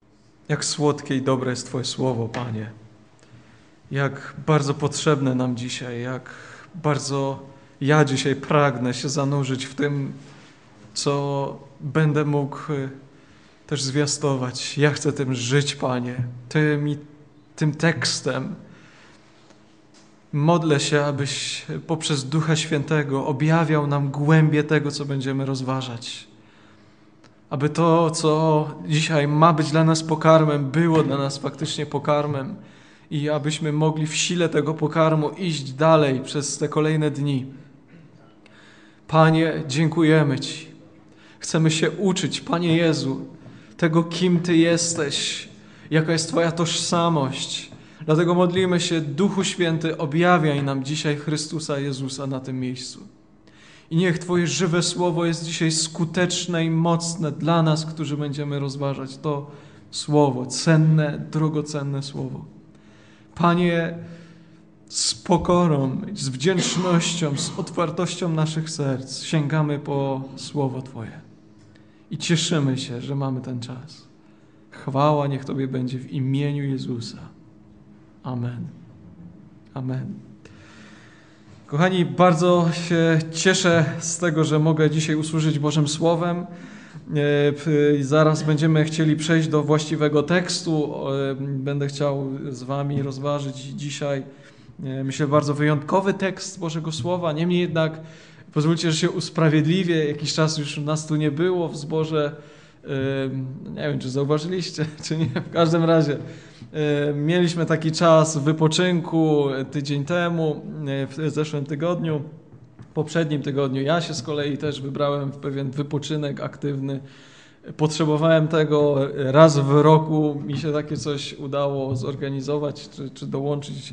Jak słodkie i dobre jest Twoje słowo, Panie. Jak bardzo potrzebne nam dzisiaj, jak bardzo ja dzisiaj pragnę się zanurzyć w tym, co będę mógł też zwiastować. Ja chcę tym żyć, Panie, tym tekstem. Modlę się, abyś poprzez Ducha Świętego objawiał nam głębię tego, co będziemy rozważać. Aby to, co dzisiaj ma być dla nas pokarmem, było dla nas faktycznie pokarmem i abyśmy mogli w sile tego pokarmu iść dalej przez te kolejne dni. Panie, dziękujemy Ci. Chcemy się uczyć, Panie Jezu, tego, kim Ty jesteś, jaka jest Twoja tożsamość. Dlatego modlimy się, Duchu Święty, objawiaj nam dzisiaj Chrystusa Jezusa na tym miejscu. I niech Twoje żywe słowo jest dzisiaj skuteczne i mocne dla nas, którzy będziemy rozważać to słowo, cenne, drogocenne słowo. Panie, z pokorą, z wdzięcznością, z otwartością naszych serc sięgamy po słowo Twoje. I cieszymy się, że mamy ten czas. Chwała niech Tobie będzie w imieniu Jezusa. Amen. Amen. Kochani, bardzo się cieszę z tego, że mogę dzisiaj usłużyć Bożym Słowem. Zaraz będziemy chcieli przejść do właściwego tekstu. Będę chciał z Wami rozważyć dzisiaj, myślę, bardzo wyjątkowy tekst Bożego Słowa. Niemniej jednak pozwólcie, że się usprawiedliwię. Jakiś czas już nas tu nie było w zborze. Nie wiem, czy zauważyliście, czy nie. W każdym razie mieliśmy taki czas wypoczynku tydzień temu, w zeszłym tygodniu, w poprzednim tygodniu. Ja się z kolei też wybrałem w pewien wypoczynek aktywny. Potrzebowałem tego raz w roku. Mi się takie coś udało zorganizować czy dołączyć.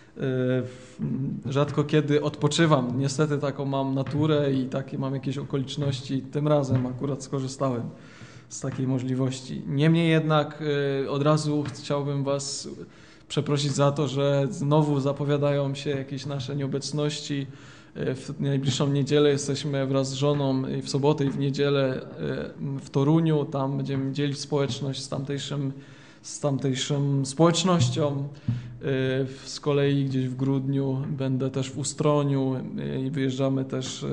Rzadko kiedy odpoczywam. Niestety taką mam naturę i takie mam jakieś okoliczności. Tym razem akurat skorzystałem z takiej możliwości. Niemniej jednak od razu chciałbym Was przeprosić za to, że znowu zapowiadają się jakieś nasze nieobecności. W najbliższą niedzielę jesteśmy wraz z żoną i w sobotę i w niedzielę w Toruniu. Tam będziemy dzielić społeczność z tamtejszą społecznością. Z kolei gdzieś w grudniu będę też w Ustroniu i wyjeżdżamy też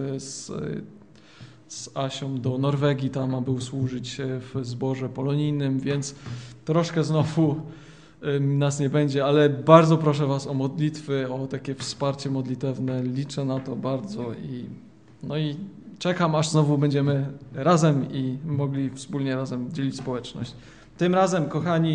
z Asią do Norwegii, tam aby usłużyć w zborze polonijnym, więc troszkę znowu nas nie będzie, ale bardzo proszę Was o modlitwy, o takie wsparcie modlitewne. Liczę na to bardzo i czekam, aż znowu będziemy razem i mogli wspólnie razem dzielić społeczność. Tym razem, kochani,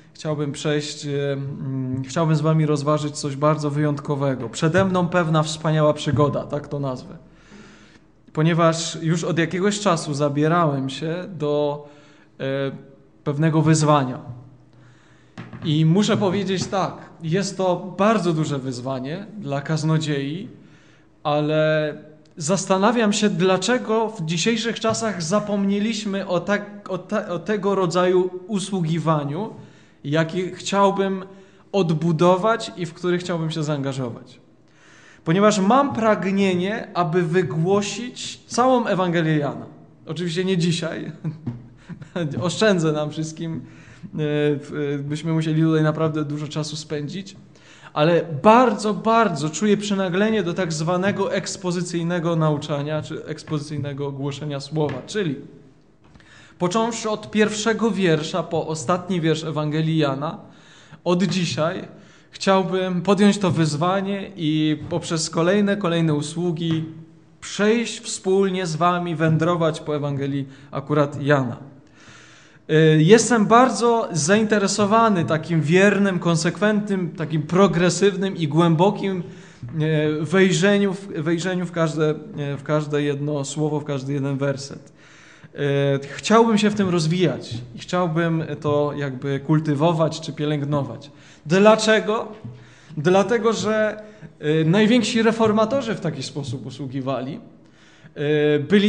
chciałbym z Wami rozważyć coś bardzo wyjątkowego. Przede mną pewna wspaniała przygoda, tak to nazwę. Ponieważ już od jakiegoś czasu zabierałem się do pewnego wyzwania. I muszę powiedzieć tak, jest to bardzo duże wyzwanie dla kaznodziei, ale zastanawiam się, dlaczego w dzisiejszych czasach zapomnieliśmy o tego rodzaju usługiwaniu, jaki chciałbym odbudować i w który chciałbym się zaangażować. Ponieważ mam pragnienie, aby wygłosić całą Ewangelię Jana. Oczywiście nie dzisiaj. Oszczędzę nam wszystkim. Byśmy musieli tutaj naprawdę dużo czasu spędzić. Ale bardzo, bardzo czuję przynaglenie do tak zwanego ekspozycyjnego nauczania, czy ekspozycyjnego głoszenia słowa. Czyli począwszy od pierwszego wiersza po ostatni wiersz Ewangelii Jana, od dzisiaj chciałbym podjąć to wyzwanie i poprzez kolejne usługi przejść wspólnie z Wami, wędrować po Ewangelii akurat Jana. Jestem bardzo zainteresowany takim wiernym, konsekwentnym, takim progresywnym i głębokim wejrzeniu w każde jedno słowo, w każdy jeden werset. Chciałbym się w tym rozwijać i chciałbym to jakby kultywować czy pielęgnować. Dlaczego? Dlatego, że najwięksi reformatorzy w taki sposób usługiwali. Byli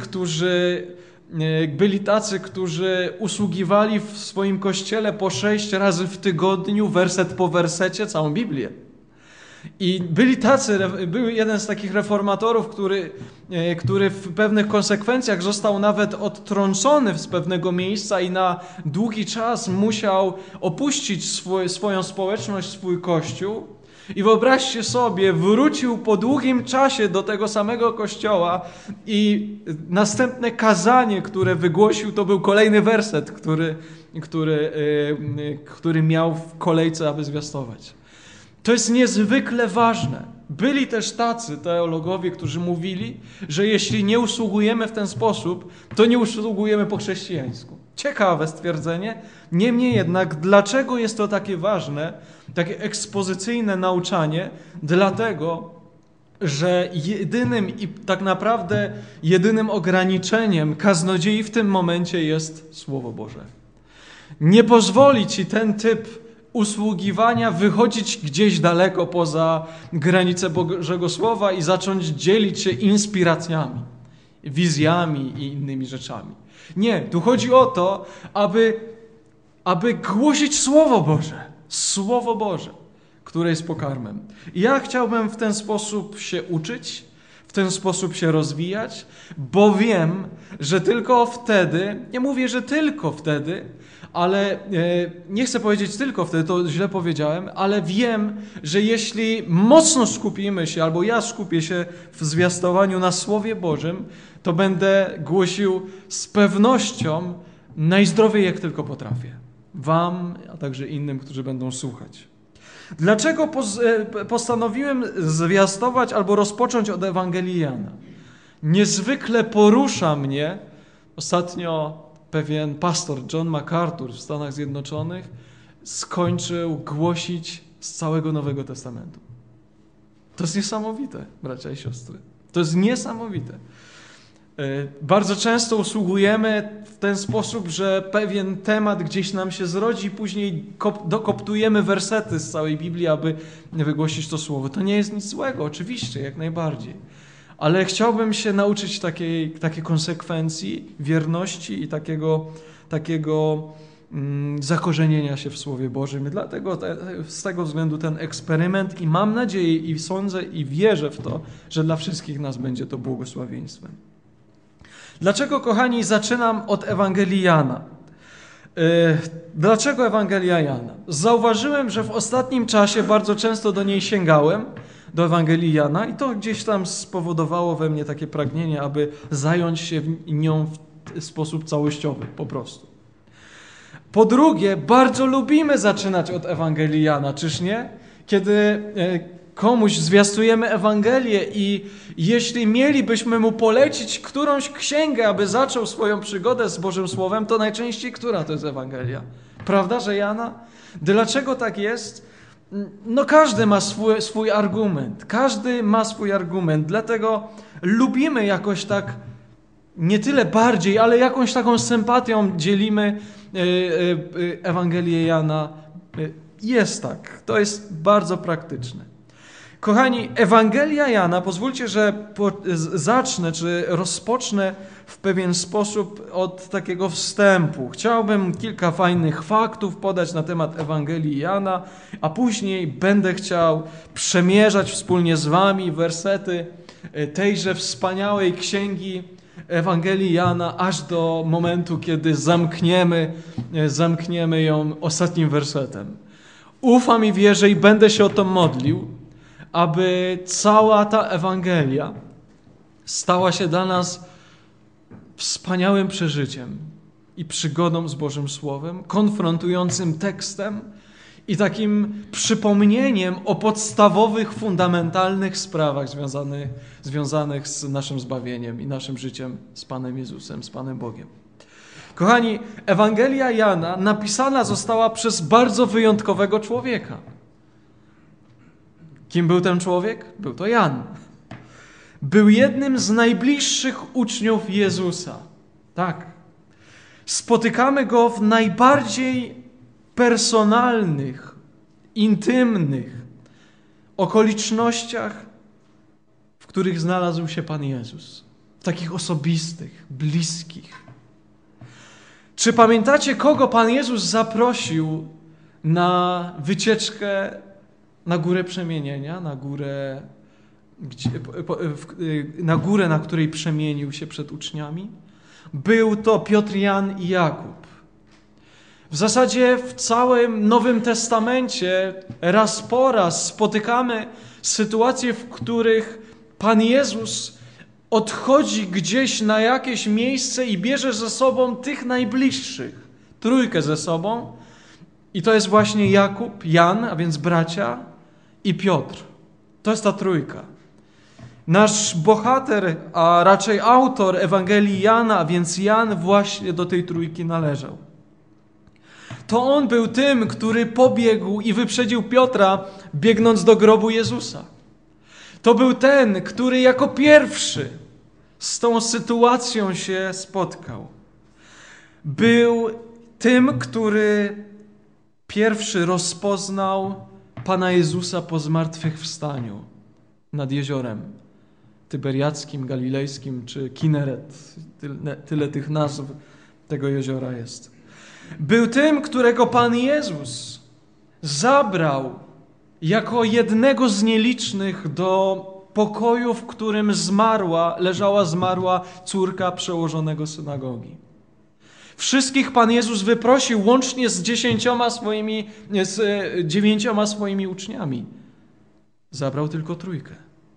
tacy, którzy usługiwali w swoim kościele po 6 razy w tygodniu, werset po wersecie, całą Biblię. I był jeden z takich reformatorów, który w pewnych konsekwencjach został nawet odtrącony z pewnego miejsca i na długi czas musiał opuścić swoją społeczność, swój kościół. I wyobraźcie sobie, wrócił po długim czasie do tego samego kościoła i następne kazanie, które wygłosił, to był kolejny werset, który miał w kolejce, aby zwiastować. To jest niezwykle ważne. Byli też tacy teologowie, którzy mówili, że jeśli nie usługujemy w ten sposób, to nie usługujemy po chrześcijańsku. Ciekawe stwierdzenie. Niemniej jednak, dlaczego jest to takie ważne, takie ekspozycyjne nauczanie? Dlatego, że jedynym i tak naprawdę jedynym ograniczeniem kaznodziei w tym momencie jest Słowo Boże. Nie pozwoli ci ten typ usługiwania wychodzić gdzieś daleko poza granice Bożego Słowa i zacząć dzielić się inspiracjami, wizjami i innymi rzeczami. Nie, tu chodzi o to, aby głosić Słowo Boże, które jest pokarmem. I ja chciałbym w ten sposób się uczyć, w ten sposób się rozwijać, bo wiem, że tylko wtedy, nie mówię, że tylko wtedy, ale nie chcę powiedzieć tylko wtedy, to źle powiedziałem, ale wiem, że jeśli mocno skupimy się, albo ja skupię się w zwiastowaniu na Słowie Bożym, to będę głosił z pewnością najzdrowiej, jak tylko potrafię. Wam, a także innym, którzy będą słuchać. Dlaczego postanowiłem zwiastować albo rozpocząć od Ewangelii Jana? Niezwykle porusza mnie ostatnio pewien pastor John MacArthur w Stanach Zjednoczonych skończył głosić z całego Nowego Testamentu. To jest niesamowite, bracia i siostry. To jest niesamowite. Bardzo często usługujemy w ten sposób, że pewien temat gdzieś nam się zrodzi i później dokoptujemy wersety z całej Biblii, aby wygłosić to słowo. To nie jest nic złego, oczywiście, jak najbardziej. Ale chciałbym się nauczyć takiej konsekwencji, wierności i takiego zakorzenienia się w Słowie Bożym. I dlatego z tego względu ten eksperyment i mam nadzieję i sądzę i wierzę w to, że dla wszystkich nas będzie to błogosławieństwem. Dlaczego, kochani, zaczynam od Ewangelii Jana? Dlaczego Ewangelia Jana? Zauważyłem, że w ostatnim czasie bardzo często do niej sięgałem, do Ewangelii Jana i to gdzieś tam spowodowało we mnie takie pragnienie, aby zająć się nią w sposób całościowy, po prostu. Po drugie, bardzo lubimy zaczynać od Ewangelii Jana, czyż nie? Kiedy komuś zwiastujemy Ewangelię i jeśli mielibyśmy mu polecić którąś księgę, aby zaczął swoją przygodę z Bożym Słowem, to najczęściej która to jest Ewangelia? Prawda, że Jana? Dlaczego tak jest? No każdy ma swój argument. Każdy ma swój argument. Dlatego lubimy jakoś tak, nie tyle bardziej, ale jakąś taką sympatią dzielimy Ewangelię Jana. Jest tak. To jest bardzo praktyczne. Kochani, Ewangelia Jana, pozwólcie, że zacznę, czy rozpocznę w pewien sposób od takiego wstępu. Chciałbym kilka fajnych faktów podać na temat Ewangelii Jana, a później będę chciał przemierzać wspólnie z wami wersety tejże wspaniałej księgi Ewangelii Jana, aż do momentu, kiedy zamkniemy ją ostatnim wersetem. Ufam i wierzę i będę się o to modlił, aby cała ta Ewangelia stała się dla nas wspaniałym przeżyciem i przygodą z Bożym Słowem, konfrontującym tekstem i takim przypomnieniem o podstawowych, fundamentalnych sprawach związanych z naszym zbawieniem i naszym życiem z Panem Jezusem, z Panem Bogiem. Kochani, Ewangelia Jana napisana została przez bardzo wyjątkowego człowieka. Kim był ten człowiek? Był to Jan. Był jednym z najbliższych uczniów Jezusa. Tak. Spotykamy go w najbardziej personalnych, intymnych okolicznościach, w których znalazł się Pan Jezus. Takich osobistych, bliskich. Czy pamiętacie, kogo Pan Jezus zaprosił na wycieczkę na górę przemienienia, na górę, na której przemienił się przed uczniami. Był to Piotr, Jan i Jakub. W zasadzie w całym Nowym Testamencie raz po raz spotykamy sytuacje, w których Pan Jezus odchodzi gdzieś na jakieś miejsce i bierze ze sobą tych najbliższych. Trójkę ze sobą. I to jest właśnie Jakub, Jan, a więc bracia, i Piotr. To jest ta trójka. Nasz bohater, a raczej autor Ewangelii Jana, a więc Jan, właśnie do tej trójki należał. To on był tym, który pobiegł i wyprzedził Piotra, biegnąc do grobu Jezusa. To był ten, który jako pierwszy z tą sytuacją się spotkał. Był tym, który pierwszy rozpoznał Pana Jezusa po zmartwychwstaniu nad jeziorem Tyberiackim, Galilejskim czy Kineret. Tyle tych nazw tego jeziora jest. Był tym, którego Pan Jezus zabrał jako jednego z nielicznych do pokoju, w którym leżała zmarła córka przełożonego synagogi. Wszystkich Pan Jezus wyprosił łącznie z 9 swoimi uczniami. Zabrał tylko trójkę.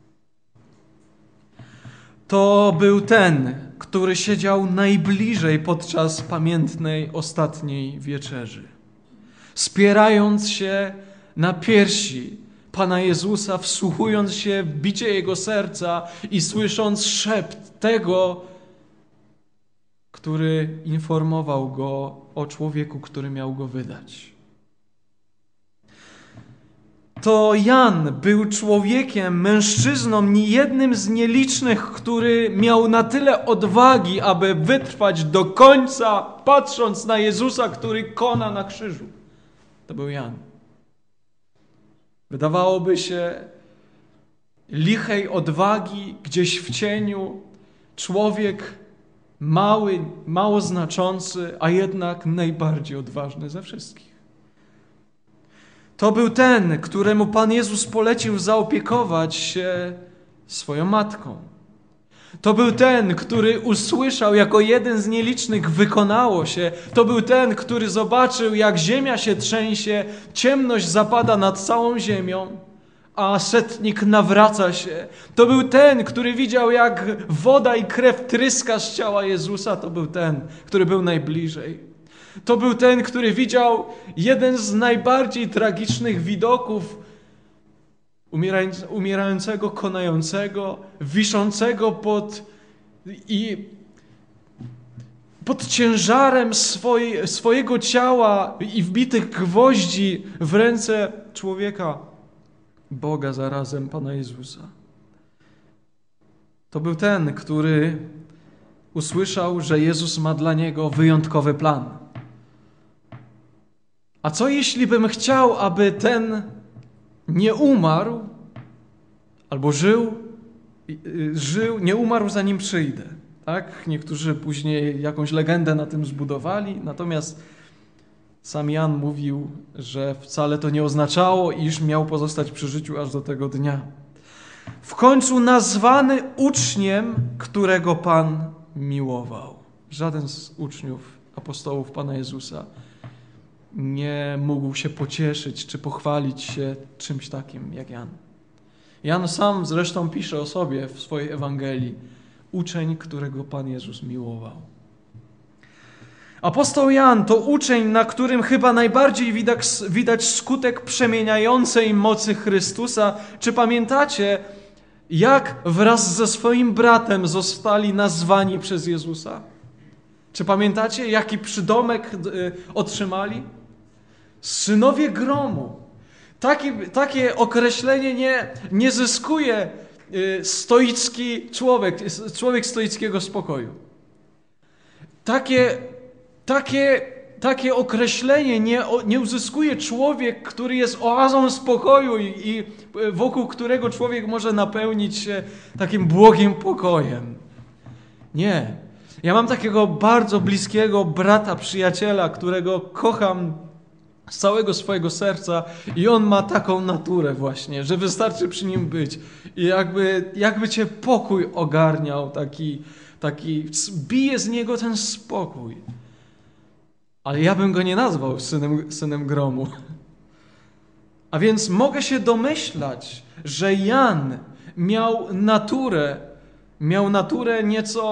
To był ten, który siedział najbliżej podczas pamiętnej ostatniej wieczerzy. Spierając się na piersi Pana Jezusa, wsłuchując się w bicie Jego serca i słysząc szept tego, który informował Go o człowieku, który miał Go wydać. To Jan był człowiekiem, mężczyzną, jednym z nielicznych, który miał na tyle odwagi, aby wytrwać do końca, patrząc na Jezusa, który kona na krzyżu. To był Jan. Wydawałoby się lichej odwagi, gdzieś w cieniu, człowiek mały, mało znaczący, a jednak najbardziej odważny ze wszystkich. To był ten, któremu Pan Jezus polecił zaopiekować się swoją matką. To był ten, który usłyszał jako jeden z nielicznych wykonało się. To był ten, który zobaczył, jak ziemia się trzęsie, ciemność zapada nad całą ziemią, a setnik nawraca się. To był ten, który widział, jak woda i krew tryska z ciała Jezusa. To był ten, który był najbliżej. To był ten, który widział jeden z najbardziej tragicznych widoków umierającego, konającego, wiszącego pod ciężarem swojego ciała i wbitych gwoździ w ręce człowieka, Boga zarazem, Pana Jezusa. To był ten, który usłyszał, że Jezus ma dla niego wyjątkowy plan. A co jeśli bym chciał, aby ten nie umarł, albo żył, nie umarł, zanim przyjdę? Tak? Niektórzy później jakąś legendę na tym zbudowali, natomiast sam Jan mówił, że wcale to nie oznaczało, iż miał pozostać przy życiu aż do tego dnia. W końcu nazwany uczniem, którego Pan miłował. Żaden z uczniów, apostołów Pana Jezusa nie mógł się pocieszyć czy pochwalić się czymś takim jak Jan. Jan sam zresztą pisze o sobie w swojej Ewangelii: uczeń, którego Pan Jezus miłował. Apostoł Jan to uczeń, na którym chyba najbardziej widać skutek przemieniającej mocy Chrystusa. Czy pamiętacie, jak wraz ze swoim bratem zostali nazwani przez Jezusa? Czy pamiętacie, jaki przydomek otrzymali? Synowie gromu. Takie określenie nie zyskuje stoicki człowiek stoickiego spokoju. Takie określenie nie uzyskuje człowiek, który jest oazą spokoju i wokół którego człowiek może napełnić się takim błogim pokojem. Nie. Ja mam takiego bardzo bliskiego brata, przyjaciela, którego kocham z całego swojego serca i On ma taką naturę właśnie, że wystarczy przy Nim być i jakby cię pokój ogarniał, taki bije z Niego ten spokój. Ale ja bym Go nie nazwał synem gromu. A więc mogę się domyślać, że Jan miał naturę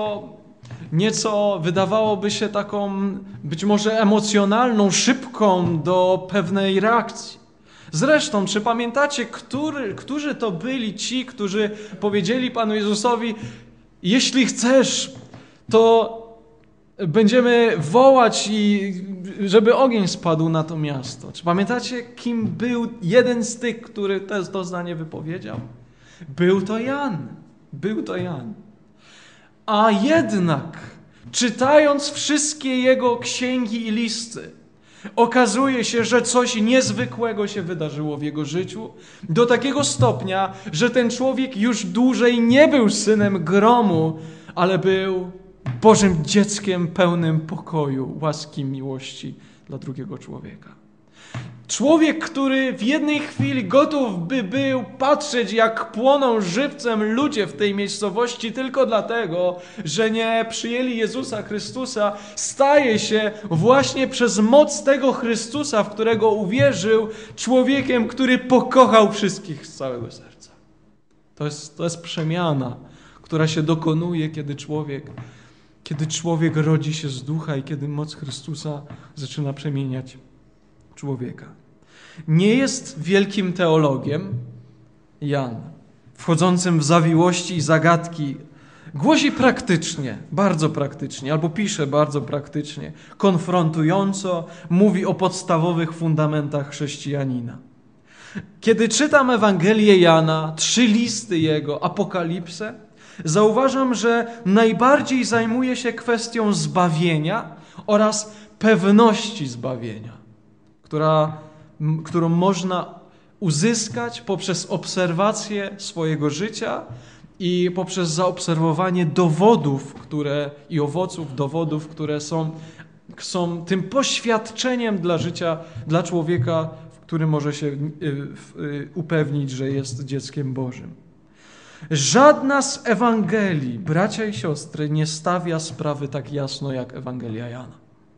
nieco wydawałoby się taką być może emocjonalną, szybką do pewnej reakcji. Zresztą, czy pamiętacie, którzy to byli ci, którzy powiedzieli Panu Jezusowi: jeśli chcesz, to będziemy wołać, i żeby ogień spadł na to miasto. Czy pamiętacie, kim był jeden z tych, który to zdanie wypowiedział? Był to Jan. A jednak, czytając wszystkie jego księgi i listy, okazuje się, że coś niezwykłego się wydarzyło w jego życiu, do takiego stopnia, że ten człowiek już dłużej nie był synem gromu, ale był Bożym dzieckiem pełnym pokoju, łaski, miłości dla drugiego człowieka. Człowiek, który w jednej chwili gotów by był patrzeć, jak płoną żywcem ludzie w tej miejscowości tylko dlatego, że nie przyjęli Jezusa Chrystusa, staje się właśnie przez moc tego Chrystusa, w którego uwierzył, człowiekiem, który pokochał wszystkich z całego serca. To jest przemiana, która się dokonuje, kiedy człowiek rodzi się z ducha i kiedy moc Chrystusa zaczyna przemieniać człowieka. Nie jest wielkim teologiem Jan, wchodzącym w zawiłości i zagadki. Głosi praktycznie, bardzo praktycznie, albo pisze bardzo praktycznie, konfrontująco, mówi o podstawowych fundamentach chrześcijanina. Kiedy czytam Ewangelię Jana, 3 listy jego, Apokalipsę, zauważam, że najbardziej zajmuje się kwestią zbawienia oraz pewności zbawienia, którą można uzyskać poprzez obserwację swojego życia i poprzez zaobserwowanie dowodów, i owoców dowodów, które są tym poświadczeniem dla życia, dla człowieka, który może się upewnić, że jest dzieckiem Bożym. Żadna z Ewangelii, bracia i siostry, nie stawia sprawy tak jasno jak Ewangelia Jana.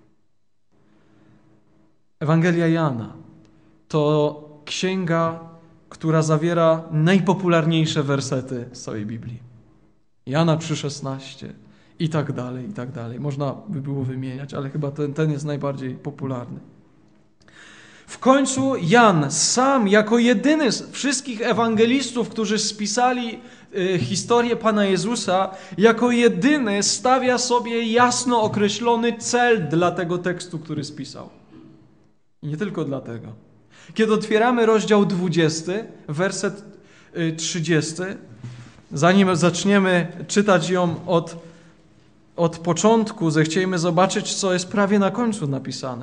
Ewangelia Jana to księga, która zawiera najpopularniejsze wersety z całej Biblii. Jana 3,16 i tak dalej, i tak dalej. Można by było wymieniać, ale chyba ten jest najbardziej popularny. W końcu Jan sam, jako jedyny z wszystkich ewangelistów, którzy spisali historię Pana Jezusa, jako jedyny stawia sobie jasno określony cel dla tego tekstu, który spisał. I nie tylko dlatego. Kiedy otwieramy rozdział 20, werset 30, zanim zaczniemy czytać ją od początku, zechciejmy zobaczyć, co jest prawie na końcu napisane.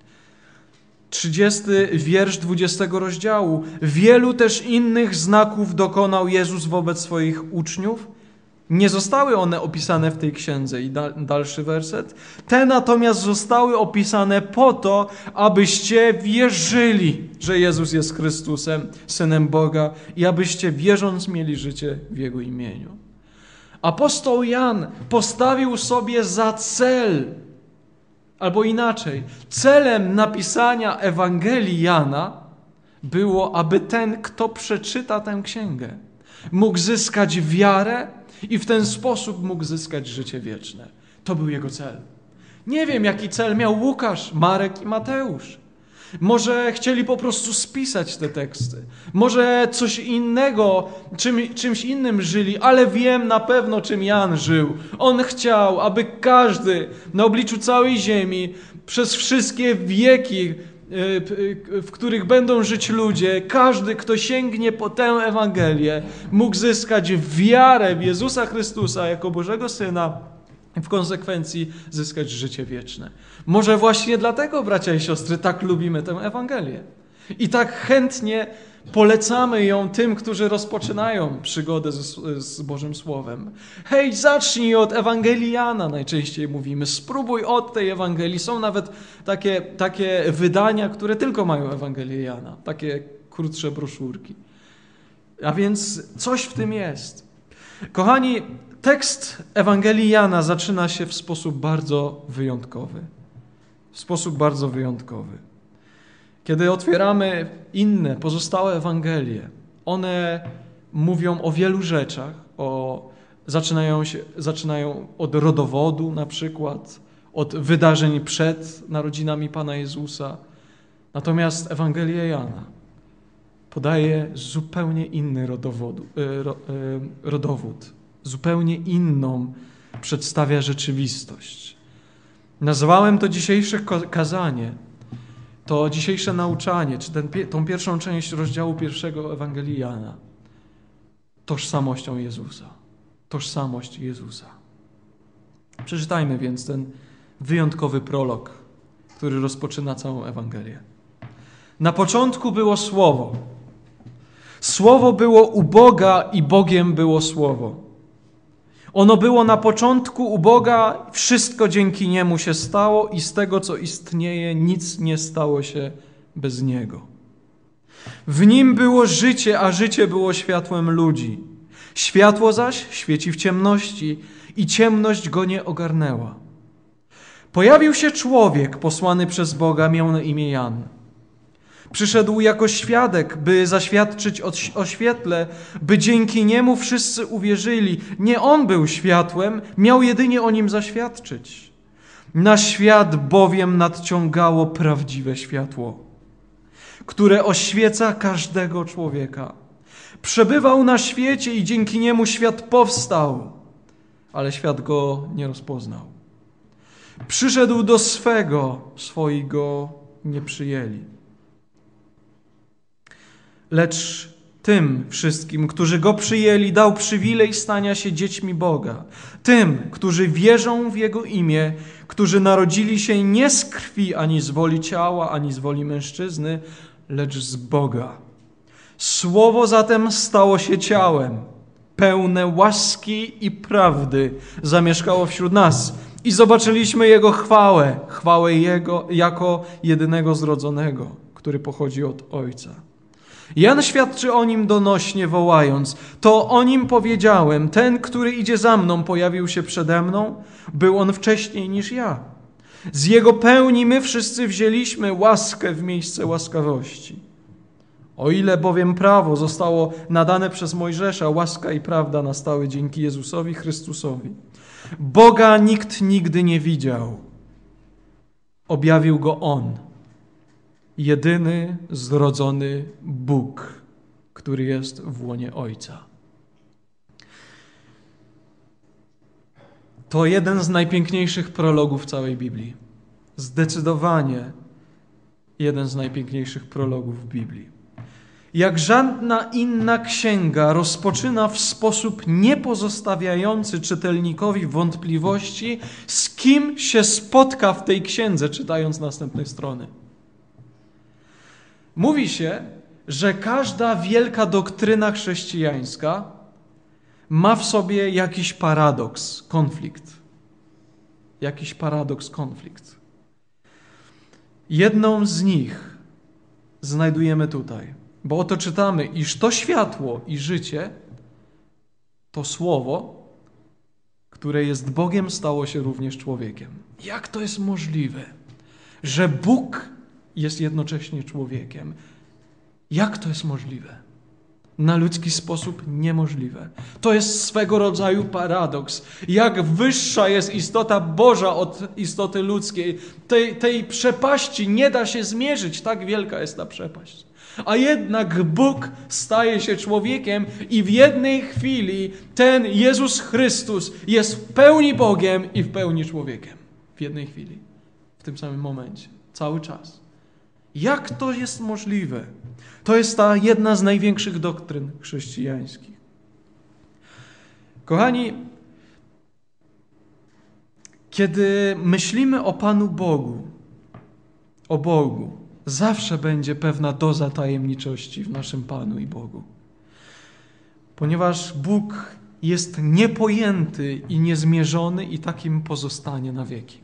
30 wiersz 20 rozdziału. Wielu też innych znaków dokonał Jezus wobec swoich uczniów. Nie zostały one opisane w tej księdze. I dalszy werset. Te natomiast zostały opisane po to, abyście wierzyli, że Jezus jest Chrystusem, Synem Boga i abyście wierząc mieli życie w Jego imieniu. Apostoł Jan postawił sobie za cel, albo inaczej, celem napisania Ewangelii Jana było, aby ten, kto przeczyta tę księgę, mógł zyskać wiarę i w ten sposób mógł zyskać życie wieczne. To był jego cel. Nie wiem, jaki cel miał Łukasz, Marek i Mateusz. Może chcieli po prostu spisać te teksty. Może coś innego, czymś innym żyli, ale wiem na pewno, czym Jan żył. On chciał, aby każdy na obliczu całej ziemi, przez wszystkie wieki, w których będą żyć ludzie, każdy, kto sięgnie po tę Ewangelię, mógł zyskać wiarę w Jezusa Chrystusa jako Bożego Syna, w konsekwencji zyskać życie wieczne. Może właśnie dlatego, bracia i siostry, tak lubimy tę Ewangelię. I tak chętnie polecamy ją tym, którzy rozpoczynają przygodę z Bożym Słowem. Hej, zacznij od Ewangelii Jana, najczęściej mówimy. Spróbuj od tej Ewangelii. Są nawet takie wydania, które tylko mają Ewangelię Jana. Takie krótsze broszurki. A więc coś w tym jest. Kochani, tekst Ewangelii Jana zaczyna się w sposób bardzo wyjątkowy. W sposób bardzo wyjątkowy. Kiedy otwieramy inne, pozostałe Ewangelie, one mówią o wielu rzeczach. Zaczynają od rodowodu na przykład, od wydarzeń przed narodzinami Pana Jezusa. Natomiast Ewangelia Jana podaje zupełnie inny rodowód, zupełnie inną przedstawia rzeczywistość. Nazwałem to dzisiejsze kazanie, to dzisiejsze nauczanie, czy tą pierwszą część rozdziału 1 Ewangelii Jana, tożsamością Jezusa. Tożsamość Jezusa. Przeczytajmy więc ten wyjątkowy prolog, który rozpoczyna całą Ewangelię. Na początku było Słowo. Słowo było u Boga i Bogiem było Słowo. Ono było na początku u Boga, wszystko dzięki Niemu się stało i z tego, co istnieje, nic nie stało się bez Niego. W Nim było życie, a życie było światłem ludzi. Światło zaś świeci w ciemności i ciemność go nie ogarnęła. Pojawił się człowiek posłany przez Boga, miał na imię Jan. Przyszedł jako świadek, by zaświadczyć o świetle, by dzięki niemu wszyscy uwierzyli. Nie on był światłem, miał jedynie o nim zaświadczyć. Na świat bowiem nadciągało prawdziwe światło, które oświeca każdego człowieka. Przebywał na świecie i dzięki niemu świat powstał, ale świat go nie rozpoznał. Przyszedł do swego, swoi go nie przyjęli. Lecz tym wszystkim, którzy go przyjęli, dał przywilej stania się dziećmi Boga. Tym, którzy wierzą w Jego imię, którzy narodzili się nie z krwi, ani z woli ciała, ani z woli mężczyzny, lecz z Boga. Słowo zatem stało się ciałem, pełne łaski i prawdy, zamieszkało wśród nas i zobaczyliśmy Jego chwałę Jego jako jedynego zrodzonego, który pochodzi od Ojca. Jan świadczy o Nim donośnie, wołając: to o Nim powiedziałem, ten, który idzie za mną, pojawił się przede mną, był On wcześniej niż ja. Z Jego pełni my wszyscy wzięliśmy łaskę w miejsce łaskawości. O ile bowiem prawo zostało nadane przez Mojżesza, łaska i prawda nastały dzięki Jezusowi Chrystusowi. Boga nikt nigdy nie widział. Objawił Go On, jedyny zrodzony Bóg, który jest w łonie Ojca. To jeden z najpiękniejszych prologów całej Biblii. Zdecydowanie jeden z najpiękniejszych prologów w Biblii. Jak żadna inna księga rozpoczyna w sposób niepozostawiający czytelnikowi wątpliwości, z kim się spotka w tej księdze, czytając następne strony. Mówi się, że każda wielka doktryna chrześcijańska ma w sobie jakiś paradoks, konflikt. Jakiś paradoks, konflikt. Jedną z nich znajdujemy tutaj, bo oto czytamy, iż to światło i życie, to słowo, które jest Bogiem, stało się również człowiekiem. Jak to jest możliwe, że Bóg jest jednocześnie człowiekiem? Jak to jest możliwe? Na ludzki sposób niemożliwe. To jest swego rodzaju paradoks. Jak wyższa jest istota Boża od istoty ludzkiej. Tej przepaści nie da się zmierzyć. Tak wielka jest ta przepaść. A jednak Bóg staje się człowiekiem i w jednej chwili ten Jezus Chrystus jest w pełni Bogiem i w pełni człowiekiem. W jednej chwili. W tym samym momencie. Cały czas. Jak to jest możliwe? To jest ta jedna z największych doktryn chrześcijańskich. Kochani, kiedy myślimy o Panu Bogu, o Bogu, zawsze będzie pewna doza tajemniczości w naszym Panu i Bogu. Ponieważ Bóg jest niepojęty i niezmierzony i takim pozostanie na wieki.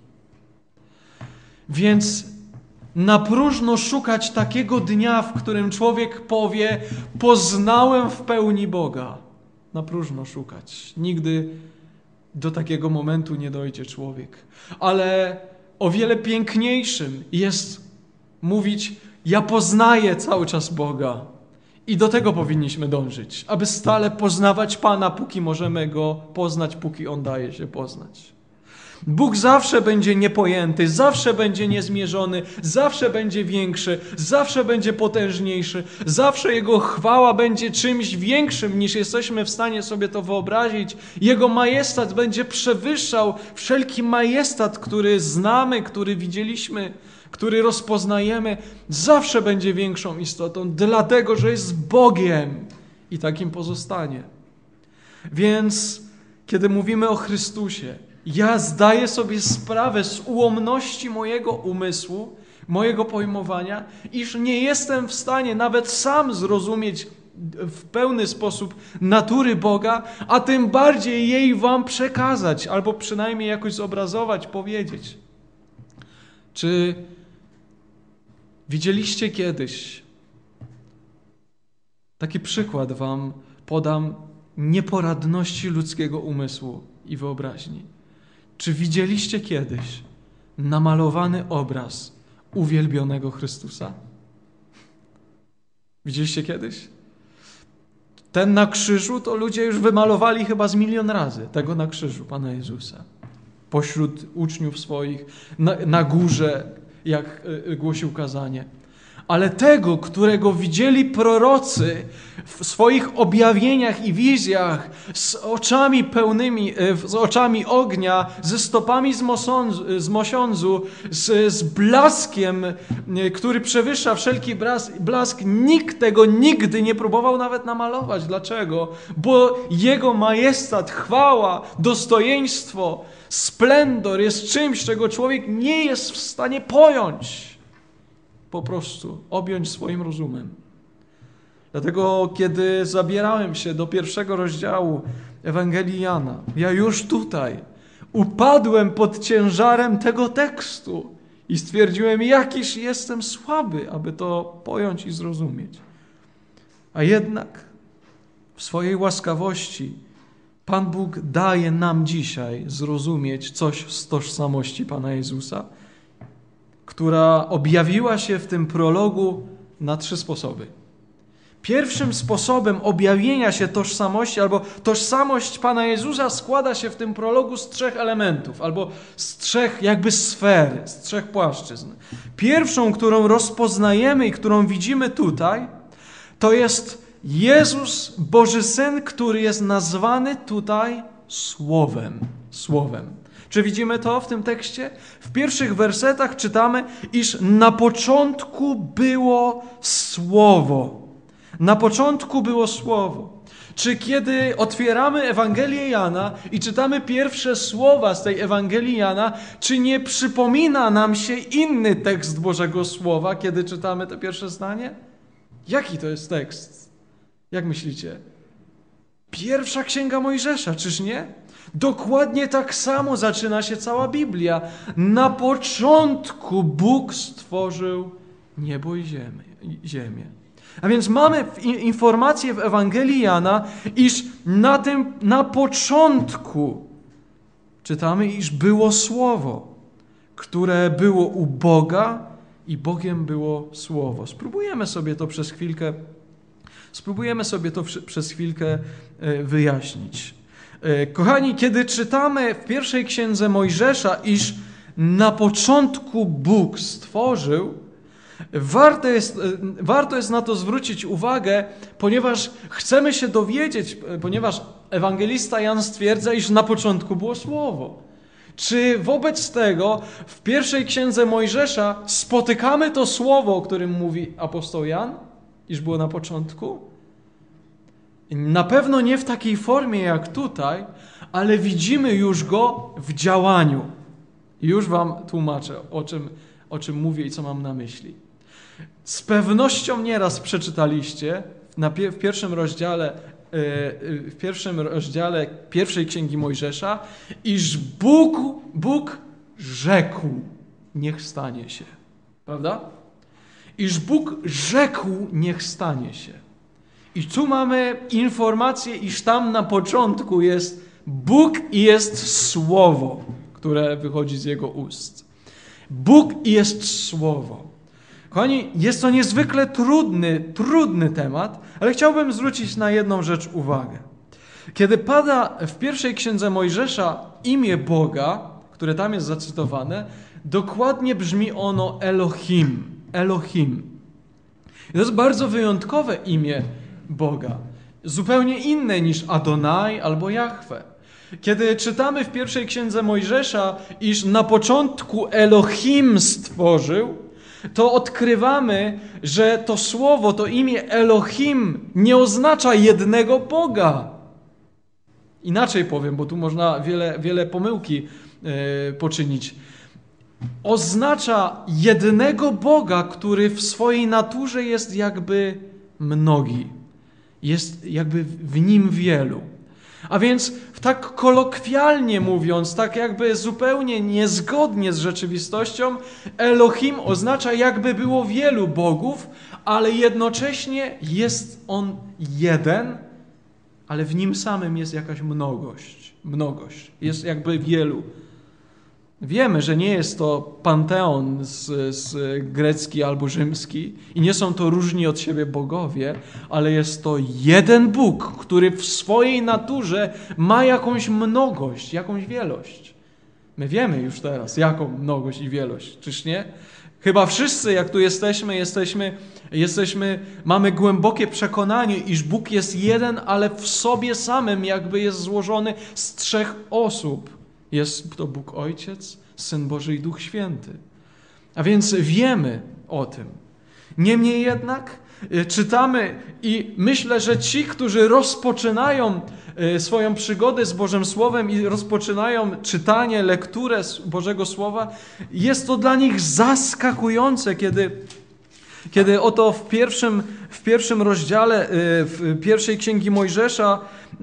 Więc na próżno szukać takiego dnia, w którym człowiek powie: poznałem w pełni Boga. Na próżno szukać. Nigdy do takiego momentu nie dojdzie człowiek. Ale o wiele piękniejszym jest mówić: ja poznaję cały czas Boga. I do tego powinniśmy dążyć, aby stale poznawać Pana, póki możemy Go poznać, póki On daje się poznać. Bóg zawsze będzie niepojęty, zawsze będzie niezmierzony, zawsze będzie większy, zawsze będzie potężniejszy, zawsze Jego chwała będzie czymś większym, niż jesteśmy w stanie sobie to wyobrazić. Jego majestat będzie przewyższał wszelki majestat, który znamy, który widzieliśmy, który rozpoznajemy. Zawsze będzie większą istotą, dlatego że jest Bogiem i takim pozostanie. Więc kiedy mówimy o Chrystusie, ja zdaję sobie sprawę z ułomności mojego umysłu, mojego pojmowania, iż nie jestem w stanie nawet sam zrozumieć w pełny sposób natury Boga, a tym bardziej jej wam przekazać, albo przynajmniej jakoś zobrazować, powiedzieć. Czy widzieliście kiedyś, taki przykład wam podam, nieporadności ludzkiego umysłu i wyobraźni. Czy widzieliście kiedyś namalowany obraz uwielbionego Chrystusa? Widzieliście kiedyś? Ten na krzyżu to ludzie już wymalowali chyba z 1 000 000 razy, tego na krzyżu, Pana Jezusa. Pośród uczniów swoich, na górze, jak głosił kazanie. Ale tego, którego widzieli prorocy w swoich objawieniach i wizjach, z oczami pełnymi, z oczami ognia, ze stopami z mosiądzu, z blaskiem, który przewyższa wszelki blask, nikt tego nigdy nie próbował nawet namalować. Dlaczego? Bo Jego majestat, chwała, dostojeństwo, splendor jest czymś, czego człowiek nie jest w stanie pojąć. Po prostu objąć swoim rozumem. Dlatego, kiedy zabierałem się do 1 rozdziału Ewangelii Jana, ja już tutaj upadłem pod ciężarem tego tekstu i stwierdziłem, jakiż jestem słaby, aby to pojąć i zrozumieć. A jednak w swojej łaskawości Pan Bóg daje nam dzisiaj zrozumieć coś z tożsamości Pana Jezusa, która objawiła się w tym prologu na 3 sposoby. Pierwszym sposobem objawienia się tożsamości, albo tożsamość Pana Jezusa składa się w tym prologu z 3 elementów, albo z 3 jakby sfer, z 3 płaszczyzn. Pierwszą, którą rozpoznajemy i którą widzimy tutaj, to jest Jezus, Boży Syn, który jest nazwany tutaj Słowem. Słowem. Czy widzimy to w tym tekście? W pierwszych wersetach czytamy, iż na początku było Słowo. Na początku było Słowo. Czy kiedy otwieramy Ewangelię Jana i czytamy pierwsze słowa z tej Ewangelii Jana, czy nie przypomina nam się inny tekst Bożego Słowa, kiedy czytamy to pierwsze zdanie? Jaki to jest tekst? Jak myślicie? Pierwsza Księga Mojżesza, czyż nie? Dokładnie tak samo zaczyna się cała Biblia. Na początku Bóg stworzył niebo i ziemię. A więc mamy informację w Ewangelii Jana, iż na początku czytamy, iż było Słowo, które było u Boga i Bogiem było Słowo. Spróbujemy sobie to przez chwilkę wyjaśnić. Kochani, kiedy czytamy w pierwszej księdze Mojżesza, iż na początku Bóg stworzył, warto jest na to zwrócić uwagę, ponieważ chcemy się dowiedzieć, ponieważ ewangelista Jan stwierdza, iż na początku było Słowo. Czy wobec tego w pierwszej księdze Mojżesza spotykamy to Słowo, o którym mówi apostoł Jan, iż było na początku? Na pewno nie w takiej formie jak tutaj, ale widzimy już go w działaniu. Już wam tłumaczę, o czym mówię i co mam na myśli. Z pewnością nieraz przeczytaliście w pierwszym rozdziale pierwszej Księgi Mojżesza, iż Bóg rzekł, niech stanie się. Prawda? Iż Bóg rzekł, niech stanie się. I tu mamy informację, iż tam na początku jest Bóg i jest Słowo, które wychodzi z Jego ust. Bóg i jest Słowo. Kochani, jest to niezwykle trudny temat, ale chciałbym zwrócić na jedną rzecz uwagę. Kiedy pada w pierwszej księdze Mojżesza imię Boga, które tam jest zacytowane, dokładnie brzmi ono Elohim. Elohim. I to jest bardzo wyjątkowe imię Boga. Zupełnie inne niż Adonai albo Jahwe. Kiedy czytamy w pierwszej księdze Mojżesza, iż na początku Elohim stworzył, to odkrywamy, że to słowo, to imię Elohim nie oznacza jednego Boga. Inaczej powiem, bo tu można wiele pomyłki poczynić. Oznacza jednego Boga, który w swojej naturze jest jakby mnogi. Jest jakby w nim wielu. A więc tak kolokwialnie mówiąc, tak jakby zupełnie niezgodnie z rzeczywistością, Elohim oznacza jakby było wielu bogów, ale jednocześnie jest on jeden, ale w nim samym jest jakaś mnogość. Jest jakby wielu. Wiemy, że nie jest to panteon z grecki albo rzymski i nie są to różni od siebie bogowie, ale jest to jeden Bóg, który w swojej naturze ma jakąś mnogość, jakąś wielość. My wiemy już teraz, jaką mnogość i wielość, czyż nie? Chyba wszyscy, jak tu mamy głębokie przekonanie, iż Bóg jest jeden, ale w sobie samym jakby jest złożony z 3 osób. Jest to Bóg Ojciec, Syn Boży i Duch Święty. A więc wiemy o tym. Niemniej jednak czytamy i myślę, że ci, którzy rozpoczynają swoją przygodę z Bożym Słowem i rozpoczynają czytanie, lekturę Bożego Słowa, jest to dla nich zaskakujące, kiedy oto w pierwszym rozdziale pierwszej Księgi Mojżesza,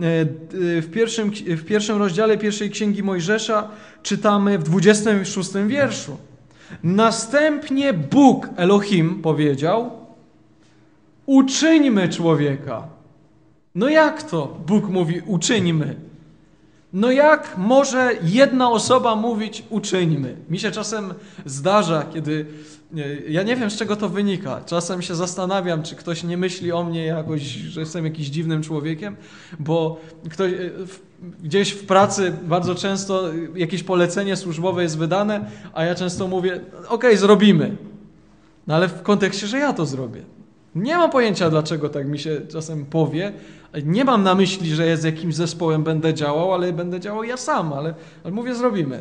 w pierwszym rozdziale pierwszej Księgi Mojżesza czytamy w 26 wierszu. Następnie Bóg, Elohim, powiedział: uczyńmy człowieka. No jak to Bóg mówi uczyńmy? No jak może jedna osoba mówić uczyńmy? Mi się czasem zdarza, kiedy... Ja nie wiem, z czego to wynika. Czasem się zastanawiam, czy ktoś nie myśli o mnie jakoś, że jestem jakimś dziwnym człowiekiem, bo gdzieś w pracy bardzo często jakieś polecenie służbowe jest wydane, a ja często mówię, okej, zrobimy. No ale w kontekście, że ja to zrobię. Nie mam pojęcia, dlaczego tak mi się czasem powie. Nie mam na myśli, że z jakimś zespołem będę działał, ale będę działał ja sam, ale mówię, zrobimy.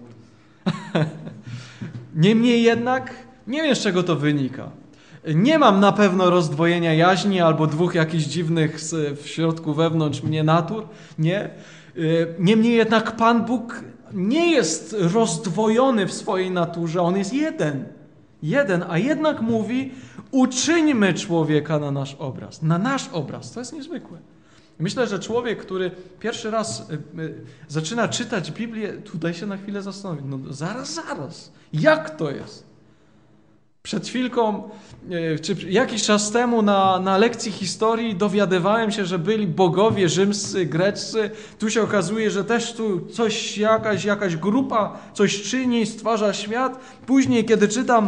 Niemniej jednak nie wiem, z czego to wynika. Nie mam na pewno rozdwojenia jaźni albo 2 jakichś dziwnych w środku wewnątrz mnie natur. Nie. Niemniej jednak Pan Bóg nie jest rozdwojony w swojej naturze. On jest jeden. Jeden, a jednak mówi: uczyńmy człowieka na nasz obraz. Na nasz obraz. To jest niezwykłe. Myślę, że człowiek, który pierwszy raz zaczyna czytać Biblię, tutaj się na chwilę zastanowi. No zaraz. Jak to jest? Przed chwilką, czy jakiś czas temu na lekcji historii dowiadywałem się, że byli bogowie rzymscy, greccy. Tu się okazuje, że też tu jakaś grupa coś czyni, stwarza świat. Później, kiedy czytam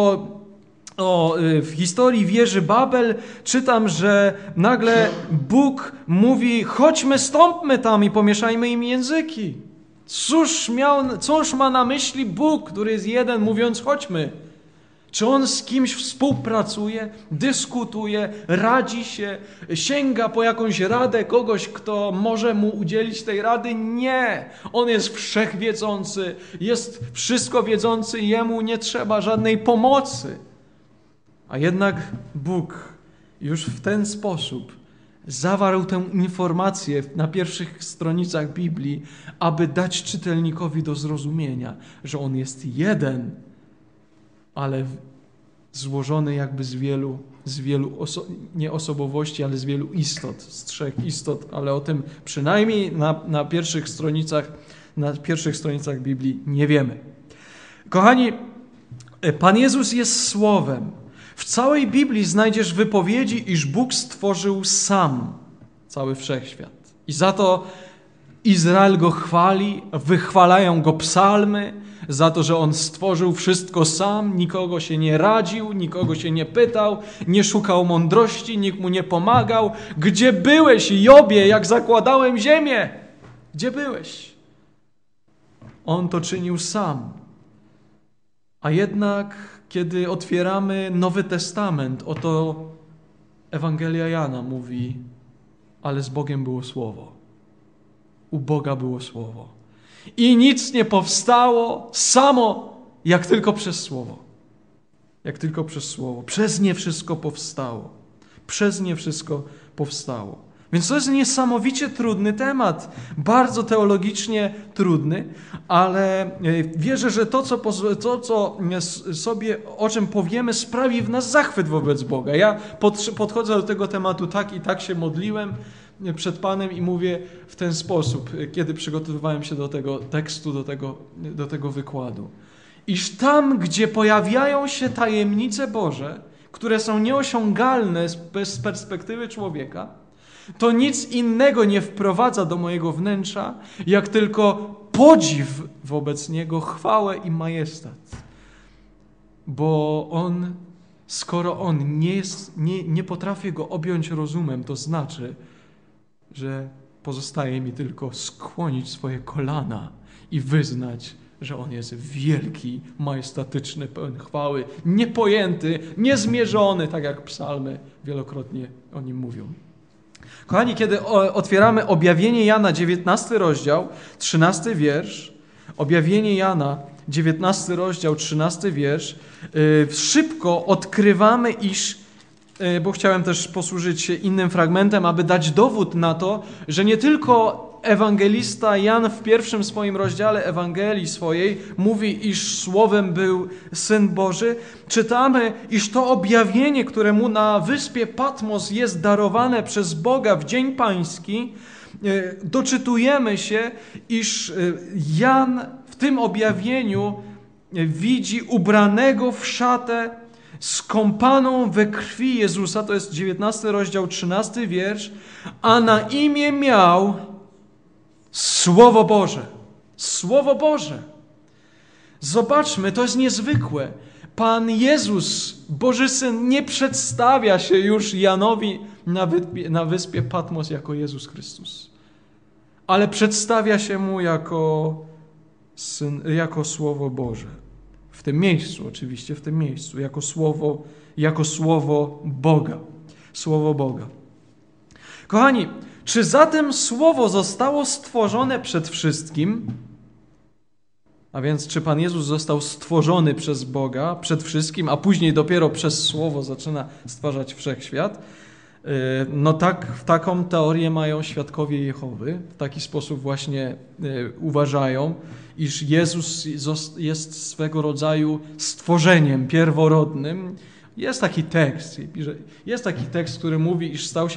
w historii wieży Babel, czytam, że nagle Bóg mówi: chodźmy, stąpmy tam i pomieszajmy im języki. Cóż ma na myśli Bóg, który jest jeden, mówiąc chodźmy? Czy On z kimś współpracuje, dyskutuje, radzi się, sięga po jakąś radę kogoś, kto może mu udzielić tej rady? Nie! On jest wszechwiedzący, jest wszystko wiedzący, Jemu nie trzeba żadnej pomocy. A jednak Bóg już w ten sposób zawarł tę informację na pierwszych stronicach Biblii, aby dać czytelnikowi do zrozumienia, że On jest jeden, ale złożony jakby z wielu nie osobowości, ale z wielu istot, z 3 istot, ale o tym przynajmniej na pierwszych stronicach Biblii nie wiemy. Kochani, Pan Jezus jest Słowem. W całej Biblii znajdziesz wypowiedzi, iż Bóg stworzył sam cały wszechświat. I za to Izrael go chwali, wychwalają go psalmy, za to, że on stworzył wszystko sam, nikogo się nie radził, nikogo się nie pytał, nie szukał mądrości, nikt mu nie pomagał. Gdzie byłeś, Jobie, jak zakładałem ziemię? Gdzie byłeś? On to czynił sam. A jednak, kiedy otwieramy Nowy Testament, oto Ewangelia Jana mówi, ale z Bogiem było Słowo. U Boga było Słowo. I nic nie powstało samo, jak tylko przez Słowo. Jak tylko przez Słowo. Przez nie wszystko powstało. Przez nie wszystko powstało. Więc to jest niesamowicie trudny temat. Bardzo teologicznie trudny, ale wierzę, że o czym powiemy, sprawi w nas zachwyt wobec Boga. Ja podchodzę do tego tematu tak i tak się modliłem przed Panem i mówię w ten sposób, kiedy przygotowywałem się do tego tekstu, do tego wykładu. Iż tam, gdzie pojawiają się tajemnice Boże, które są nieosiągalne z perspektywy człowieka, to nic innego nie wprowadza do mojego wnętrza, jak tylko podziw wobec Niego, chwałę i majestat. Bo On, skoro On nie potrafię Go objąć rozumem, to znaczy, że pozostaje mi tylko skłonić swoje kolana i wyznać, że On jest wielki, majestatyczny, pełen chwały, niepojęty, niezmierzony, tak jak psalmy wielokrotnie o Nim mówią. Kochani, kiedy otwieramy Objawienie Jana, 19 rozdział, 13 wiersz, Objawienie Jana, 19 rozdział, 13 wiersz, szybko odkrywamy, iż, bo chciałem też posłużyć się innym fragmentem, aby dać dowód na to, że nie tylko ewangelista Jan w pierwszym swoim rozdziale Ewangelii swojej mówi, iż Słowem był Syn Boży. Czytamy, iż to objawienie, które mu na wyspie Patmos jest darowane przez Boga w Dzień Pański, doczytujemy się, iż Jan w tym objawieniu widzi ubranego w szatę skąpaną we krwi Jezusa, to jest 19 rozdział, 13 wiersz, a na imię miał Słowo Boże. Słowo Boże. Zobaczmy, to jest niezwykłe. Pan Jezus, Boży Syn, nie przedstawia się już Janowi na wyspie Patmos jako Jezus Chrystus, ale przedstawia się mu jako Słowo Boże. W tym miejscu, oczywiście w tym miejscu, jako Słowo Boga. Słowo Boga. Kochani, czy zatem Słowo zostało stworzone przed wszystkim? A więc czy Pan Jezus został stworzony przez Boga przed wszystkim, a później dopiero przez Słowo zaczyna stwarzać wszechświat? No tak, taką teorię mają świadkowie Jehowy. W taki sposób właśnie uważają, iż Jezus jest swego rodzaju stworzeniem pierworodnym. Jest taki tekst, który mówi, iż stał się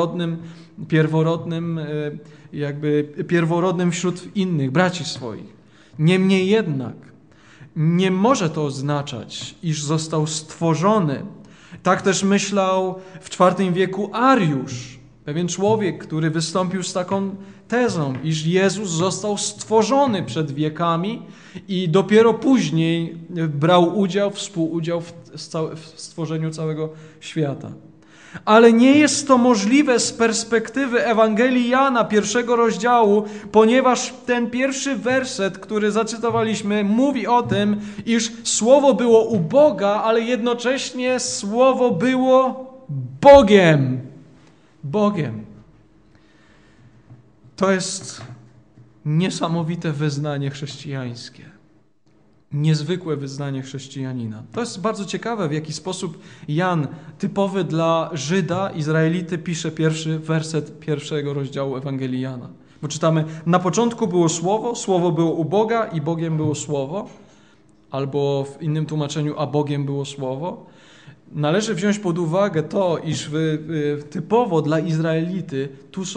pierworodnym wśród innych, braci swoich. Niemniej jednak nie może to oznaczać, iż został stworzony. Tak też myślał w IV wieku Ariusz, pewien człowiek, który wystąpił z taką tezą, iż Jezus został stworzony przed wiekami i dopiero później brał współudział w stworzeniu całego świata. Ale nie jest to możliwe z perspektywy Ewangelii Jana, 1 rozdziału, ponieważ ten pierwszy werset, który zacytowaliśmy, mówi o tym, iż Słowo było u Boga, ale jednocześnie Słowo było Bogiem. Bogiem. To jest niesamowite wyznanie chrześcijańskie. Niezwykłe wyznanie chrześcijanina. To jest bardzo ciekawe, w jaki sposób Jan, typowy dla Żyda, Izraelity, pisze pierwszy werset 1 rozdziału Ewangelii Jana. Bo czytamy, na początku było Słowo, Słowo było u Boga i Bogiem było Słowo. Albo w innym tłumaczeniu, a Bogiem było Słowo. należy wziąć pod uwagę to, iż typowo dla Izraelity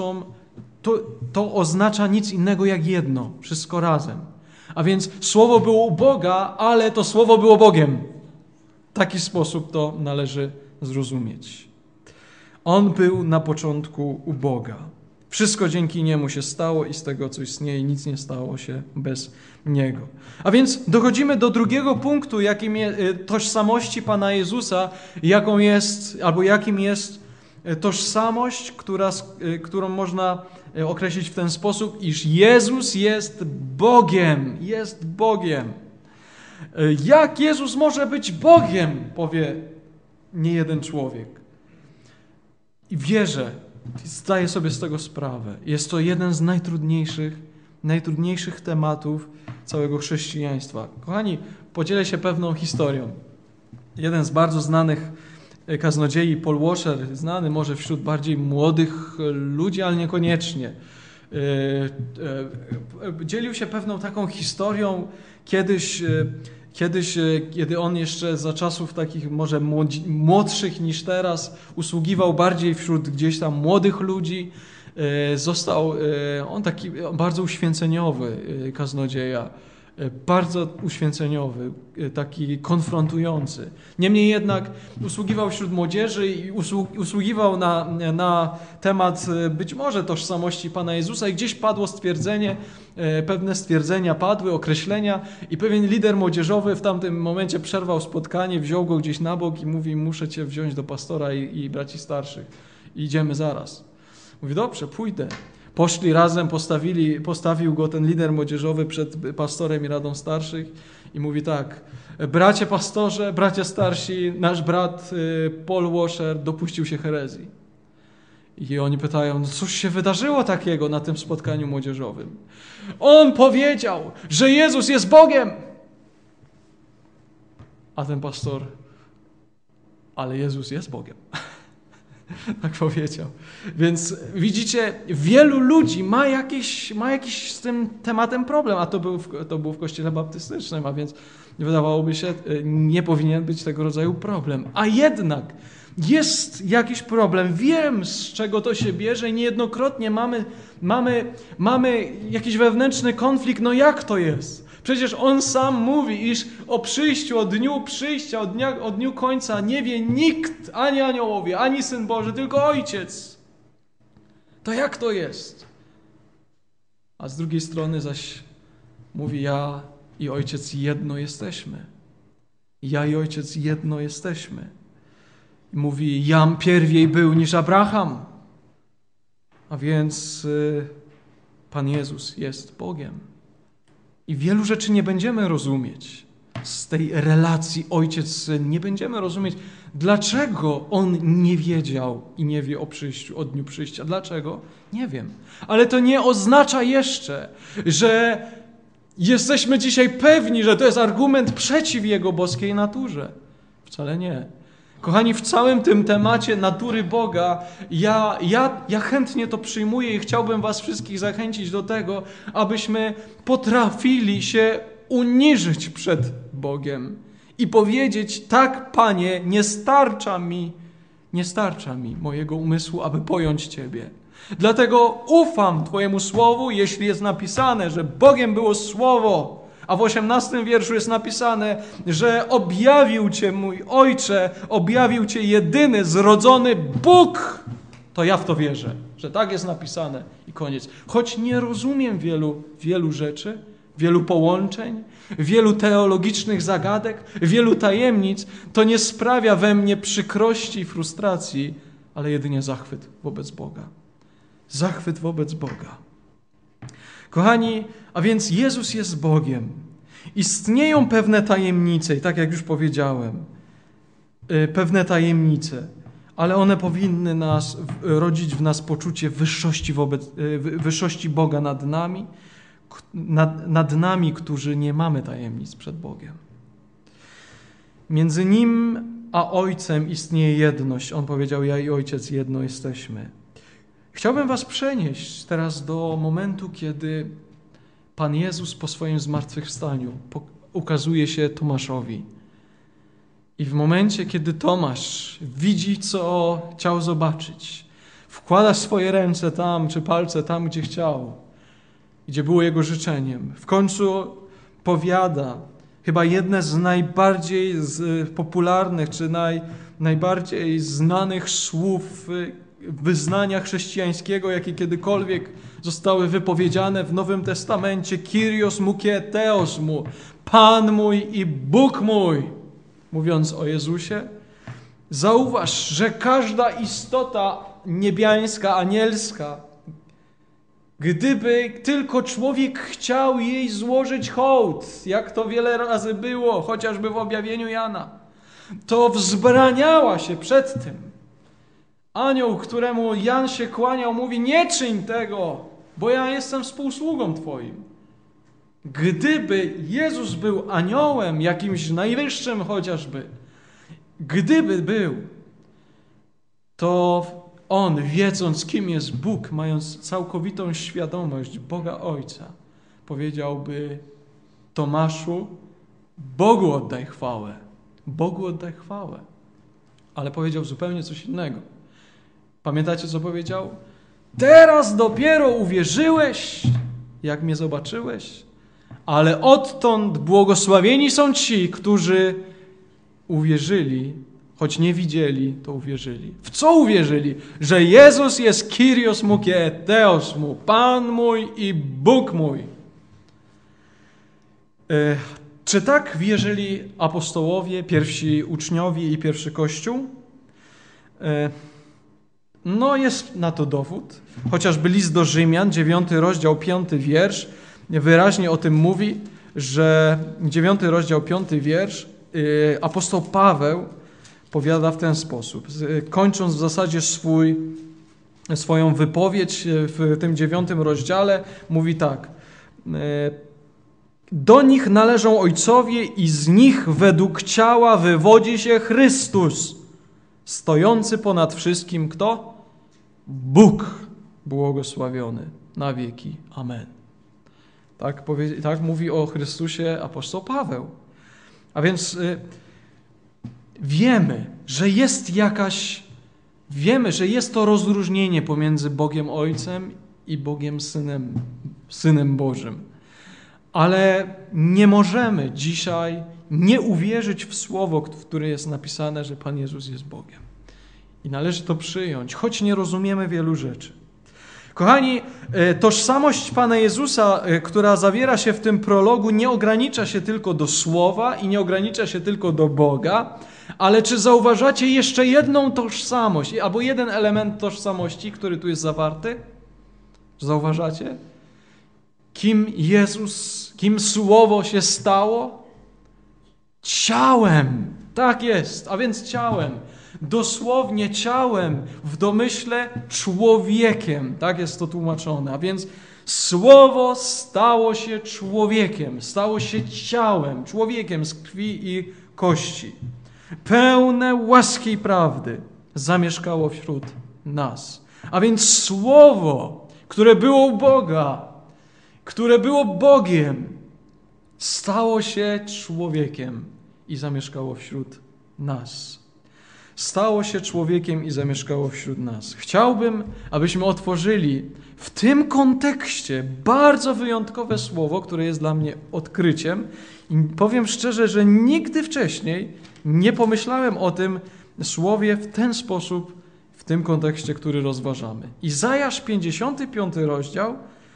to oznacza nic innego jak jedno, wszystko razem. A więc słowo było u Boga, ale to słowo było Bogiem. W taki sposób to należy zrozumieć. On był na początku u Boga. Wszystko dzięki Niemu się stało i z tego, co istnieje, nic nie stało się bez Niego. A więc dochodzimy do drugiego punktu, jakim jest tożsamości Pana Jezusa, jakim jest tożsamość, którą można określić w ten sposób, iż Jezus jest Bogiem. Jest Bogiem. Jak Jezus może być Bogiem? Powie niejeden człowiek. I wierzę, zdaję sobie z tego sprawę. Jest to jeden z najtrudniejszych tematów całego chrześcijaństwa. Kochani, podzielę się pewną historią. Jeden z bardzo znanych kaznodziei, Paul Washer, znany może wśród bardziej młodych ludzi, ale niekoniecznie, dzielił się pewną taką historią kiedyś, kiedy on jeszcze za czasów takich może młodszych niż teraz usługiwał bardziej wśród gdzieś tam młodych ludzi. Został on taki bardzo uświęceniowy kaznodzieja, bardzo uświęceniowy, taki konfrontujący. Niemniej jednak usługiwał wśród młodzieży i usługiwał na temat być może tożsamości Pana Jezusa i gdzieś padło stwierdzenie, pewne stwierdzenia padły, określenia i pewien lider młodzieżowy w tamtym momencie przerwał spotkanie, wziął go gdzieś na bok i mówi: muszę cię wziąć do pastora i braci starszych. I idziemy zaraz. Mówi: dobrze, pójdę. Poszli razem, postawił go ten lider młodzieżowy przed pastorem i radą starszych i mówi tak: bracie pastorze, bracia starsi, nasz brat Paul Washer dopuścił się herezji. I oni pytają: no cóż się wydarzyło takiego na tym spotkaniu młodzieżowym? On powiedział, że Jezus jest Bogiem. A ten pastor: ale Jezus jest Bogiem. Tak powiedział. Więc widzicie, wielu ludzi ma jakiś z tym tematem problem, a to był w kościele baptystycznym, a więc wydawałoby się, nie powinien być tego rodzaju problem. A jednak jest jakiś problem. Wiem, z czego to się bierze i niejednokrotnie mamy jakiś wewnętrzny konflikt. No jak to jest? Przecież On sam mówi, iż o przyjściu, o dniu przyjścia, o dniu końca nie wie nikt, ani aniołowie, ani Syn Boży, tylko Ojciec. To jak to jest? A z drugiej strony zaś mówi: ja i Ojciec jedno jesteśmy. Ja i Ojciec jedno jesteśmy. I mówi: jam pierwiej był niż Abraham. A więc Pan Jezus jest Bogiem. I wielu rzeczy nie będziemy rozumieć z tej relacji ojciec-syn. Nie będziemy rozumieć, dlaczego on nie wiedział i nie wie o przyjściu, o dniu przyjścia. Dlaczego? Nie wiem. Ale to nie oznacza jeszcze, że jesteśmy dzisiaj pewni, że to jest argument przeciw Jego boskiej naturze. Wcale nie. Kochani, w całym tym temacie natury Boga ja chętnie to przyjmuję i chciałbym was wszystkich zachęcić do tego, abyśmy potrafili się uniżyć przed Bogiem i powiedzieć: tak, Panie, nie starcza mi mojego umysłu, aby pojąć Ciebie. Dlatego ufam Twojemu słowu, jeśli jest napisane, że Bogiem było słowo, a w 18 wierszu jest napisane, że objawił Cię mój Ojcze, objawił Cię jedyny, zrodzony Bóg. To ja w to wierzę, że tak jest napisane i koniec. Choć nie rozumiem wielu rzeczy, wielu połączeń, wielu teologicznych zagadek, wielu tajemnic, to nie sprawia we mnie przykrości i frustracji, ale jedynie zachwyt wobec Boga. Zachwyt wobec Boga. Kochani, a więc Jezus jest Bogiem. Istnieją pewne tajemnice, i tak jak już powiedziałem, pewne tajemnice, ale one powinny rodzić w nas poczucie wyższości Boga nad nami, którzy nie mamy tajemnic przed Bogiem. Między Nim a Ojcem istnieje jedność. On powiedział: ja i Ojciec jedno jesteśmy. Chciałbym was przenieść teraz do momentu, kiedy Pan Jezus po swoim zmartwychwstaniu ukazuje się Tomaszowi I w momencie, kiedy Tomasz widzi, co chciał zobaczyć, wkłada swoje ręce tam, czy palce tam, gdzie chciał, gdzie było jego życzeniem. W końcu powiada chyba jedne z najbardziej popularnych, czy najbardziej znanych słów wyznania chrześcijańskiego, jakie kiedykolwiek zostały wypowiedziane w Nowym Testamencie. Kyrios mu και Theos mu, Pan mój i Bóg mój. Mówiąc o Jezusie, zauważ, że każda istota niebiańska, anielska, gdyby tylko człowiek chciał jej złożyć hołd, jak to wiele razy było, chociażby w objawieniu Jana, to wzbraniała się przed tym. Anioł, któremu Jan się kłaniał, mówi: nie czyń tego, bo ja jestem współsługą Twoim. Gdyby Jezus był aniołem, jakimś najwyższym chociażby, gdyby był, to On, wiedząc, kim jest Bóg, mając całkowitą świadomość Boga Ojca, powiedziałby: Tomaszu, Bogu oddaj chwałę. Bogu oddaj chwałę. Ale powiedział zupełnie coś innego. Pamiętacie, co powiedział? Teraz dopiero uwierzyłeś, jak mnie zobaczyłeś, ale odtąd błogosławieni są ci, którzy uwierzyli, choć nie widzieli, to uwierzyli. W co uwierzyli? Że Jezus jest Kyrios mu και Theos mu, Pan mój i Bóg mój. Czy tak wierzyli apostołowie, pierwsi uczniowie i pierwszy Kościół? No jest na to dowód. Chociażby list do Rzymian, 9 rozdział, 5 wiersz, wyraźnie o tym mówi, że 9 rozdział, 5 wiersz, apostoł Paweł powiada w ten sposób, kończąc w zasadzie swoją wypowiedź w tym 9 rozdziale, mówi tak: do nich należą ojcowie i z nich według ciała wywodzi się Chrystus, stojący ponad wszystkim kto? Bóg błogosławiony na wieki. Amen. Tak mówi o Chrystusie apostoł Paweł. A więc wiemy, że jest to rozróżnienie pomiędzy Bogiem Ojcem i Bogiem Synem Bożym. Ale nie możemy dzisiaj nie uwierzyć w słowo, w które jest napisane, że Pan Jezus jest Bogiem. I należy to przyjąć, choć nie rozumiemy wielu rzeczy. Kochani, tożsamość Pana Jezusa, która zawiera się w tym prologu, nie ogranicza się tylko do słowa i nie ogranicza się tylko do Boga, ale czy zauważacie jeszcze jedną tożsamość, albo jeden element tożsamości, który tu jest zawarty? Zauważacie? Kim Jezus, kim Słowo się stało? Ciałem. Tak jest, a więc ciałem. Dosłownie ciałem, w domyśle człowiekiem. Tak jest to tłumaczone. A więc Słowo stało się człowiekiem, stało się ciałem, człowiekiem z krwi i kości. Pełne łaski i prawdy zamieszkało wśród nas. A więc Słowo, które było u Boga, które było Bogiem, stało się człowiekiem i zamieszkało wśród nas. Stało się człowiekiem i zamieszkało wśród nas. Chciałbym, abyśmy otworzyli w tym kontekście bardzo wyjątkowe słowo, które jest dla mnie odkryciem. I powiem szczerze, że nigdy wcześniej nie pomyślałem o tym słowie w ten sposób, w tym kontekście, który rozważamy. Izajasz 55 rozdział,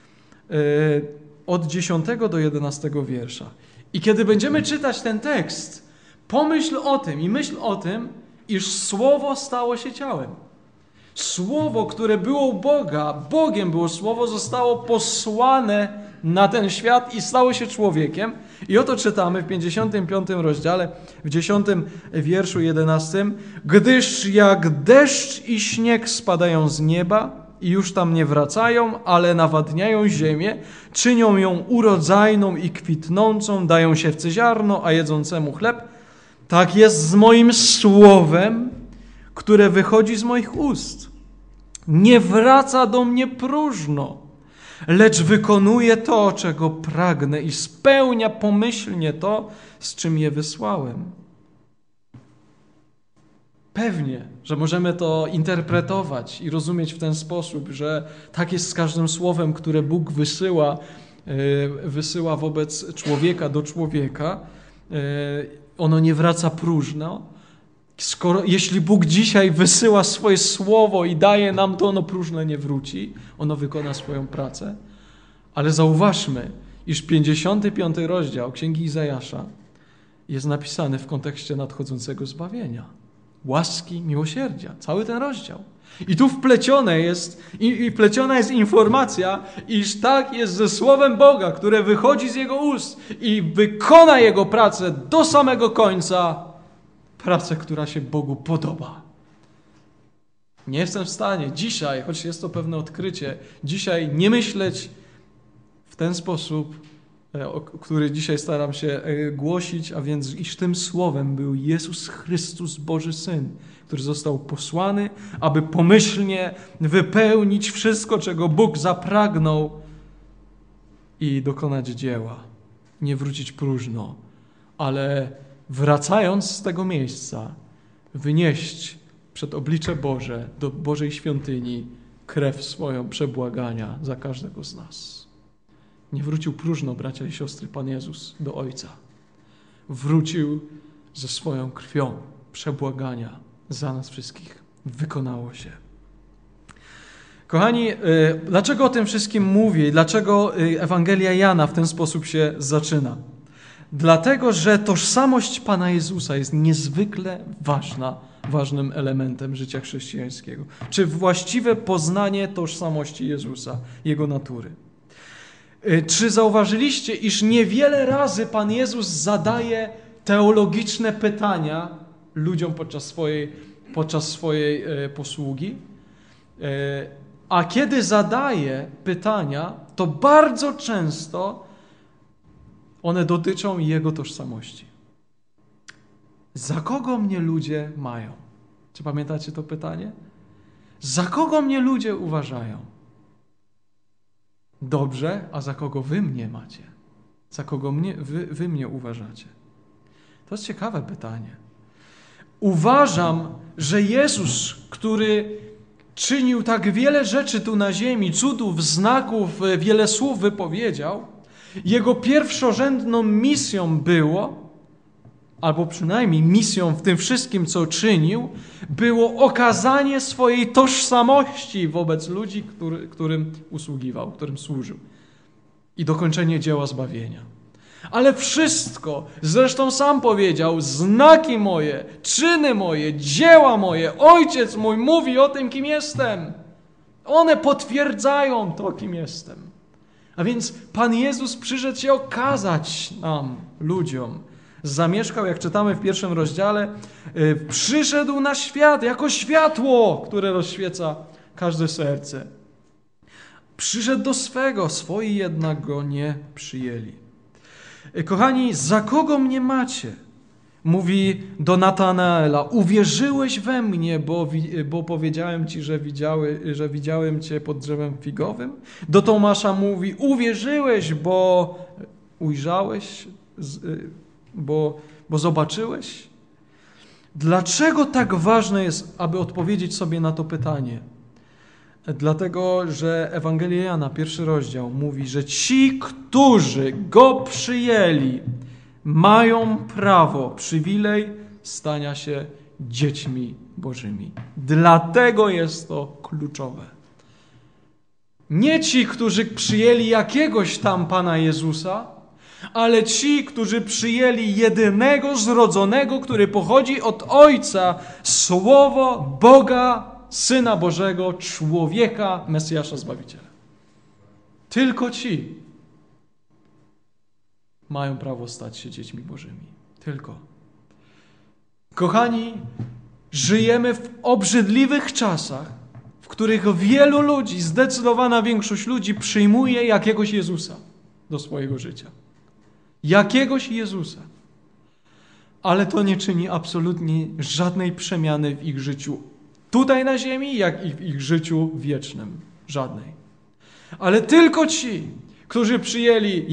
od 10 do 11 wiersza. I kiedy będziemy czytać ten tekst, pomyśl o tym i myśl o tym, iż Słowo stało się ciałem. Słowo, które było u Boga, Bogiem było Słowo, zostało posłane na ten świat i stało się człowiekiem. I oto czytamy w 55 rozdziale, w 10 wierszu 11. Gdyż jak deszcz i śnieg spadają z nieba i już tam nie wracają, ale nawadniają ziemię, czynią ją urodzajną i kwitnącą, dają siewcy ziarno, a jedzącemu chleb, tak jest z moim słowem, które wychodzi z moich ust. Nie wraca do mnie próżno, lecz wykonuje to, czego pragnę i spełnia pomyślnie to, z czym je wysłałem. Pewnie, że możemy to interpretować i rozumieć w ten sposób, że tak jest z każdym słowem, które Bóg wysyła wobec człowieka do człowieka. Ono nie wraca próżno. Jeśli Bóg dzisiaj wysyła swoje słowo i daje nam to, ono próżno nie wróci. Ono wykona swoją pracę. Ale zauważmy, iż 55 rozdział Księgi Izajasza jest napisany w kontekście nadchodzącego zbawienia. Łaski, miłosierdzia. Cały ten rozdział. I tu wpleciona jest informacja, iż tak jest ze słowem Boga, które wychodzi z Jego ust i wykona Jego pracę do samego końca. Pracę, która się Bogu podoba. Nie jestem w stanie dzisiaj, choć jest to pewne odkrycie, dzisiaj nie myśleć w ten sposób, który dzisiaj staram się głosić, a więc iż tym słowem był Jezus Chrystus, Boży Syn, który został posłany, aby pomyślnie wypełnić wszystko, czego Bóg zapragnął i dokonać dzieła. Nie wrócić próżno, ale wracając z tego miejsca, wynieść przed oblicze Boże, do Bożej świątyni krew swoją przebłagania za każdego z nas. Nie wrócił próżno, bracia i siostry, Pan Jezus do Ojca. Wrócił ze swoją krwią przebłagania za nas wszystkich. Wykonało się. Kochani, dlaczego o tym wszystkim mówię? Dlaczego Ewangelia Jana w ten sposób się zaczyna? Dlatego, że tożsamość Pana Jezusa jest niezwykle ważnym elementem życia chrześcijańskiego. Czy właściwe poznanie tożsamości Jezusa, Jego natury. Czy zauważyliście, iż niewiele razy Pan Jezus zadaje teologiczne pytania ludziom podczas swojej posługi? A kiedy zadaje pytania, to bardzo często one dotyczą Jego tożsamości. Za kogo mnie ludzie mają? Czy pamiętacie to pytanie? Za kogo mnie ludzie uważają? Dobrze, a za kogo wy mnie macie? Za kogo wy mnie uważacie? To jest ciekawe pytanie. Uważam, że Jezus, który czynił tak wiele rzeczy tu na ziemi, cudów, znaków, wiele słów wypowiedział, Jego pierwszorzędną misją było, albo przynajmniej misją w tym wszystkim, co czynił, było okazanie swojej tożsamości wobec ludzi, którym usługiwał, którym służył. I dokończenie dzieła zbawienia. Ale wszystko, zresztą sam powiedział, znaki moje, czyny moje, dzieła moje, Ojciec mój mówi o tym, kim jestem. One potwierdzają to, kim jestem. A więc Pan Jezus przyszedł się okazać nam, ludziom. Zamieszkał, jak czytamy w 1 rozdziale, przyszedł na świat jako światło, które rozświeca każde serce. Przyszedł do swego, swoi jednak go nie przyjęli. Kochani, za kogo mnie macie? Mówi do Natanaela, uwierzyłeś we mnie, bo powiedziałem ci, że widziałem cię pod drzewem figowym? Do Tomasza mówi, uwierzyłeś, bo ujrzałeś, bo zobaczyłeś? Dlaczego tak ważne jest, aby odpowiedzieć sobie na to pytanie? Dlatego, że Ewangelia Jana, 1 rozdział, mówi, że ci, którzy Go przyjęli, mają prawo, przywilej stania się dziećmi Bożymi. Dlatego jest to kluczowe. Nie ci, którzy przyjęli jakiegoś tam Pana Jezusa, ale ci, którzy przyjęli jedynego zrodzonego, który pochodzi od Ojca, Słowo Boga, Syna Bożego, człowieka, Mesjasza, Zbawiciela. Tylko ci mają prawo stać się dziećmi Bożymi. Tylko. Kochani, żyjemy w obrzydliwych czasach, w których wielu ludzi, zdecydowana większość ludzi przyjmuje jakiegoś Jezusa do swojego życia. Jakiegoś Jezusa. Ale to nie czyni absolutnie żadnej przemiany w ich życiu tutaj na ziemi, jak i w ich życiu wiecznym. Żadnej. Ale tylko ci, którzy przyjęli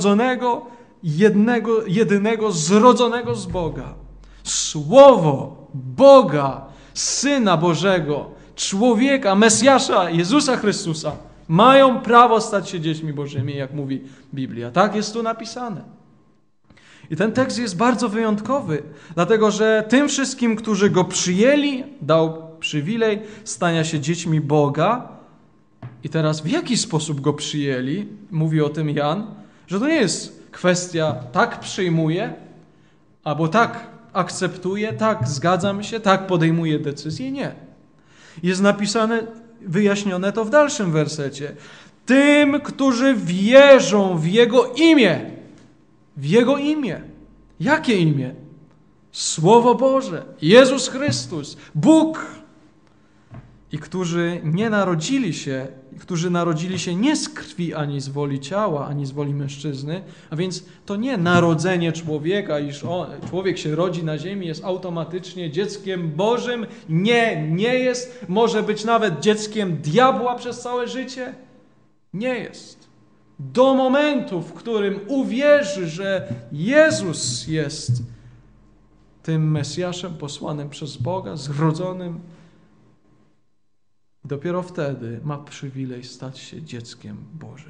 jedynego zrodzonego z Boga, Słowo Boga, Syna Bożego, człowieka, Mesjasza, Jezusa Chrystusa, mają prawo stać się dziećmi Bożymi, jak mówi Biblia. Tak jest tu napisane. I ten tekst jest bardzo wyjątkowy, dlatego że tym wszystkim, którzy Go przyjęli, dał przywilej stania się dziećmi Boga. I teraz w jaki sposób Go przyjęli? Mówi o tym Jan, że to nie jest kwestia tak przyjmuję, albo tak akceptuję, tak zgadzam się, tak podejmuję decyzję. Nie. Jest napisane, wyjaśnione to w dalszym wersecie. Tym, którzy wierzą w Jego imię. W Jego imię. Jakie imię? Słowo Boże, Jezus Chrystus, Bóg. I którzy narodzili się nie z krwi, ani z woli ciała, ani z woli mężczyzny, a więc to nie narodzenie człowieka, iż człowiek się rodzi na ziemi, jest automatycznie dzieckiem Bożym. Nie jest. Może być nawet dzieckiem diabła przez całe życie. Nie jest. Do momentu, w którym uwierzy, że Jezus jest tym Mesjaszem posłanym przez Boga, zrodzonym, dopiero wtedy ma przywilej stać się dzieckiem Bożym.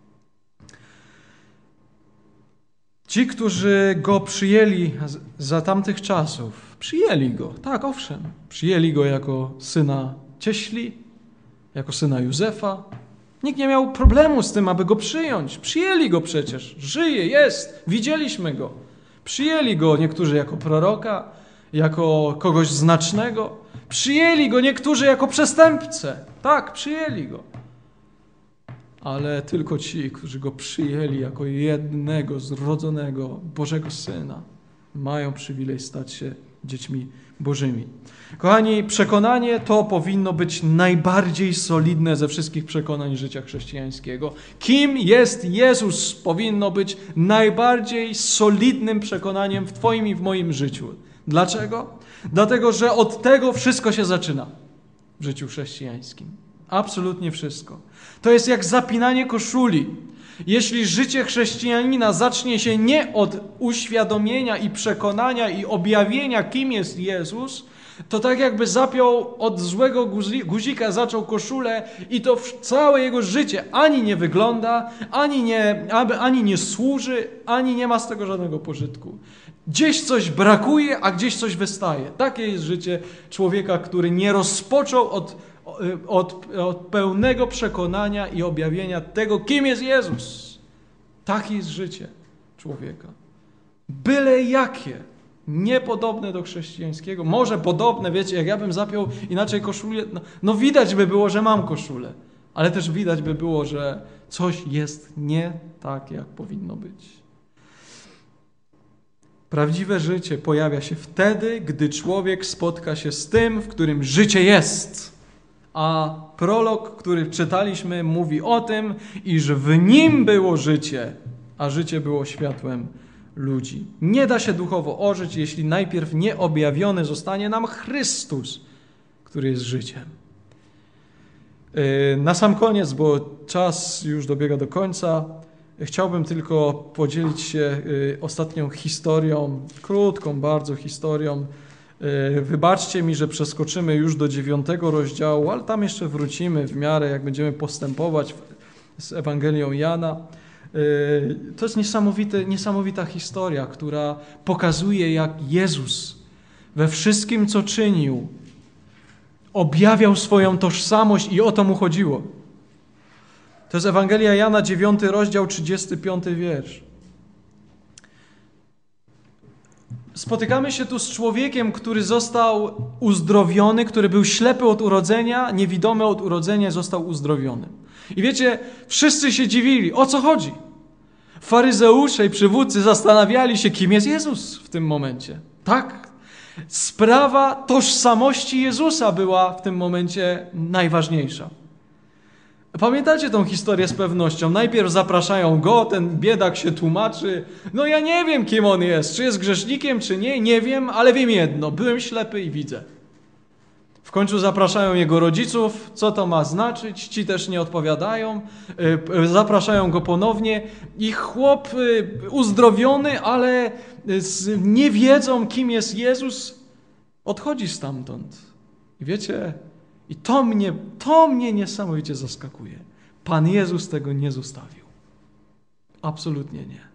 Ci, którzy Go przyjęli za tamtych czasów, przyjęli Go, tak, owszem, przyjęli Go jako syna cieśli, jako syna Józefa. Nikt nie miał problemu z tym, aby Go przyjąć. Przyjęli Go przecież. Żyje, jest, widzieliśmy Go. Przyjęli Go niektórzy jako proroka, jako kogoś znacznego. Przyjęli Go niektórzy jako przestępcę. Tak, przyjęli Go. Ale tylko ci, którzy Go przyjęli jako jednego zrodzonego Bożego Syna, mają przywilej stać się dziećmi Bożymi. Kochani, przekonanie to powinno być najbardziej solidne ze wszystkich przekonań życia chrześcijańskiego. Kim jest Jezus powinno być najbardziej solidnym przekonaniem w Twoim i w moim życiu. Dlaczego? Dlatego, że od tego wszystko się zaczyna w życiu chrześcijańskim. Absolutnie wszystko. To jest jak zapinanie koszuli. Jeśli życie chrześcijanina zacznie się nie od uświadomienia i przekonania i objawienia, kim jest Jezus, to tak jakby zapiął od złego guzika, zaczął koszulę i to całe jego życie ani nie wygląda, ani nie służy, ani nie ma z tego żadnego pożytku. Gdzieś coś brakuje, a gdzieś coś wystaje. Takie jest życie człowieka, który nie rozpoczął od pełnego przekonania i objawienia tego, kim jest Jezus. Takie jest życie człowieka. Byle jakie. Niepodobne do chrześcijańskiego. Może podobne, wiecie, jak ja bym zapiął inaczej koszulę, no widać by było, że mam koszulę. Ale też widać by było, że coś jest nie tak, jak powinno być. Prawdziwe życie pojawia się wtedy, gdy człowiek spotka się z tym, w którym życie jest. A prolog, który czytaliśmy, mówi o tym, iż w nim było życie, a życie było światłem ludzi. Nie da się duchowo ożyć, jeśli najpierw nie objawiony zostanie nam Chrystus, który jest życiem. Na sam koniec, bo czas już dobiega do końca, chciałbym tylko podzielić się ostatnią historią, krótką bardzo historią. Wybaczcie mi, że przeskoczymy już do 9 rozdziału, ale tam jeszcze wrócimy w miarę, jak będziemy postępować z Ewangelią Jana. To jest niesamowita historia, która pokazuje, jak Jezus we wszystkim, co czynił, objawiał swoją tożsamość i o to mu chodziło. To jest Ewangelia Jana, 9 rozdział, 35 wiersz. Spotykamy się tu z człowiekiem, który został uzdrowiony, który był ślepy od urodzenia, niewidomy od urodzenia, został uzdrowiony. I wiecie, wszyscy się dziwili, o co chodzi? Faryzeusze i przywódcy zastanawiali się, kim jest Jezus w tym momencie. Tak? Sprawa tożsamości Jezusa była w tym momencie najważniejsza. Pamiętacie tą historię z pewnością? Najpierw zapraszają go, ten biedak się tłumaczy. No ja nie wiem, kim on jest. Czy jest grzesznikiem, czy nie? Nie wiem, ale wiem jedno. Byłem ślepy i widzę. W końcu zapraszają jego rodziców. Co to ma znaczyć? Ci też nie odpowiadają. Zapraszają go ponownie. I chłop uzdrowiony, ale nie wiedzą, kim jest Jezus, Odchodzi stamtąd. I wiecie, i to mnie niesamowicie zaskakuje. Pan Jezus tego nie zostawił. Absolutnie nie.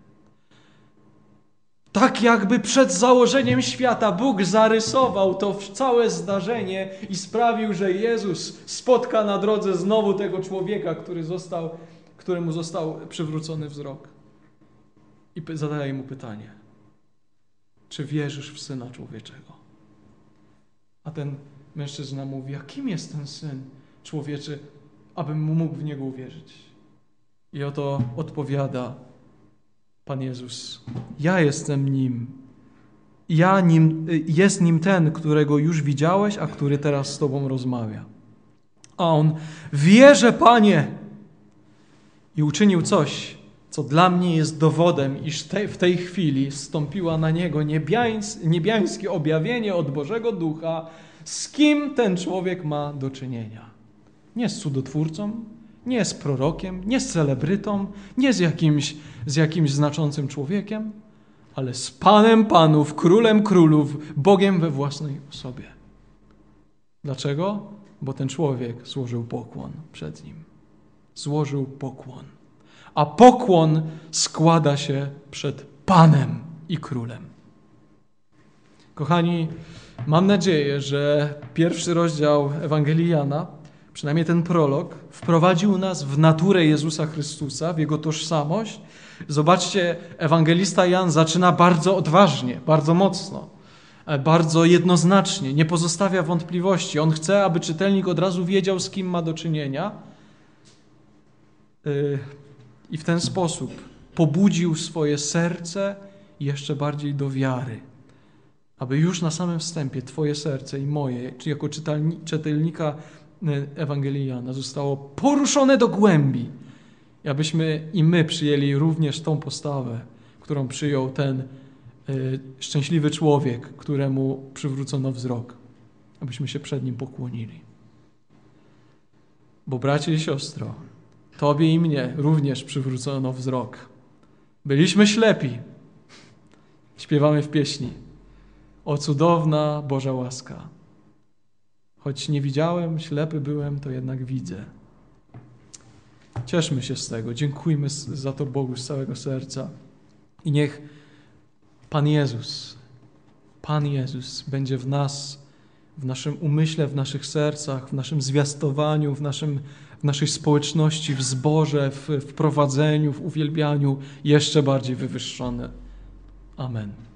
Tak jakby przed założeniem świata Bóg zarysował to całe zdarzenie i sprawił, że Jezus spotka na drodze znowu tego człowieka, któremu został przywrócony wzrok. I zadaje mu pytanie: czy wierzysz w Syna Człowieczego? A ten mężczyzna mówi: a kim jest ten Syn Człowieczy, abym mógł w Niego uwierzyć? I oto odpowiada Pan Jezus: ja jestem Nim. Jest Nim ten, którego już widziałeś, a który teraz z Tobą rozmawia. A on: wierzę, Panie. I uczynił coś, co dla mnie jest dowodem, iż w tej chwili zstąpiła na niego niebiańskie objawienie od Bożego Ducha, z kim ten człowiek ma do czynienia. Nie z cudotwórcą, nie z prorokiem, nie z celebrytą, nie z jakimś znaczącym człowiekiem, ale z Panem Panów, Królem Królów, Bogiem we własnej osobie. Dlaczego? Bo ten człowiek złożył pokłon przed Nim. Złożył pokłon. A pokłon składa się przed Panem i Królem. Kochani, mam nadzieję, że pierwszy rozdział Ewangelii Jana, przynajmniej ten prolog, wprowadził nas w naturę Jezusa Chrystusa, w Jego tożsamość. Zobaczcie, ewangelista Jan zaczyna bardzo odważnie, bardzo mocno, bardzo jednoznacznie, nie pozostawia wątpliwości. On chce, aby czytelnik od razu wiedział, z kim ma do czynienia, i w ten sposób pobudził swoje serce jeszcze bardziej do wiary, aby już na samym wstępie Twoje serce i moje, czy jako czytelnika Ewangelii Jana, zostało poruszone do głębi, i abyśmy i my przyjęli również tą postawę, którą przyjął ten szczęśliwy człowiek, któremu przywrócono wzrok, abyśmy się przed nim pokłonili. Bo bracie i siostro, Tobie i mnie również przywrócono wzrok. Byliśmy ślepi. Śpiewamy w pieśni: o cudowna Boża łaska. Choć nie widziałem, ślepy byłem, to jednak widzę. Cieszmy się z tego. Dziękujmy za to Bogu z całego serca. I niech Pan Jezus będzie w nas, w naszym umyśle, w naszych sercach, w naszym zwiastowaniu, w naszej społeczności, w zborze, w prowadzeniu, w uwielbianiu jeszcze bardziej wywyższony. Amen.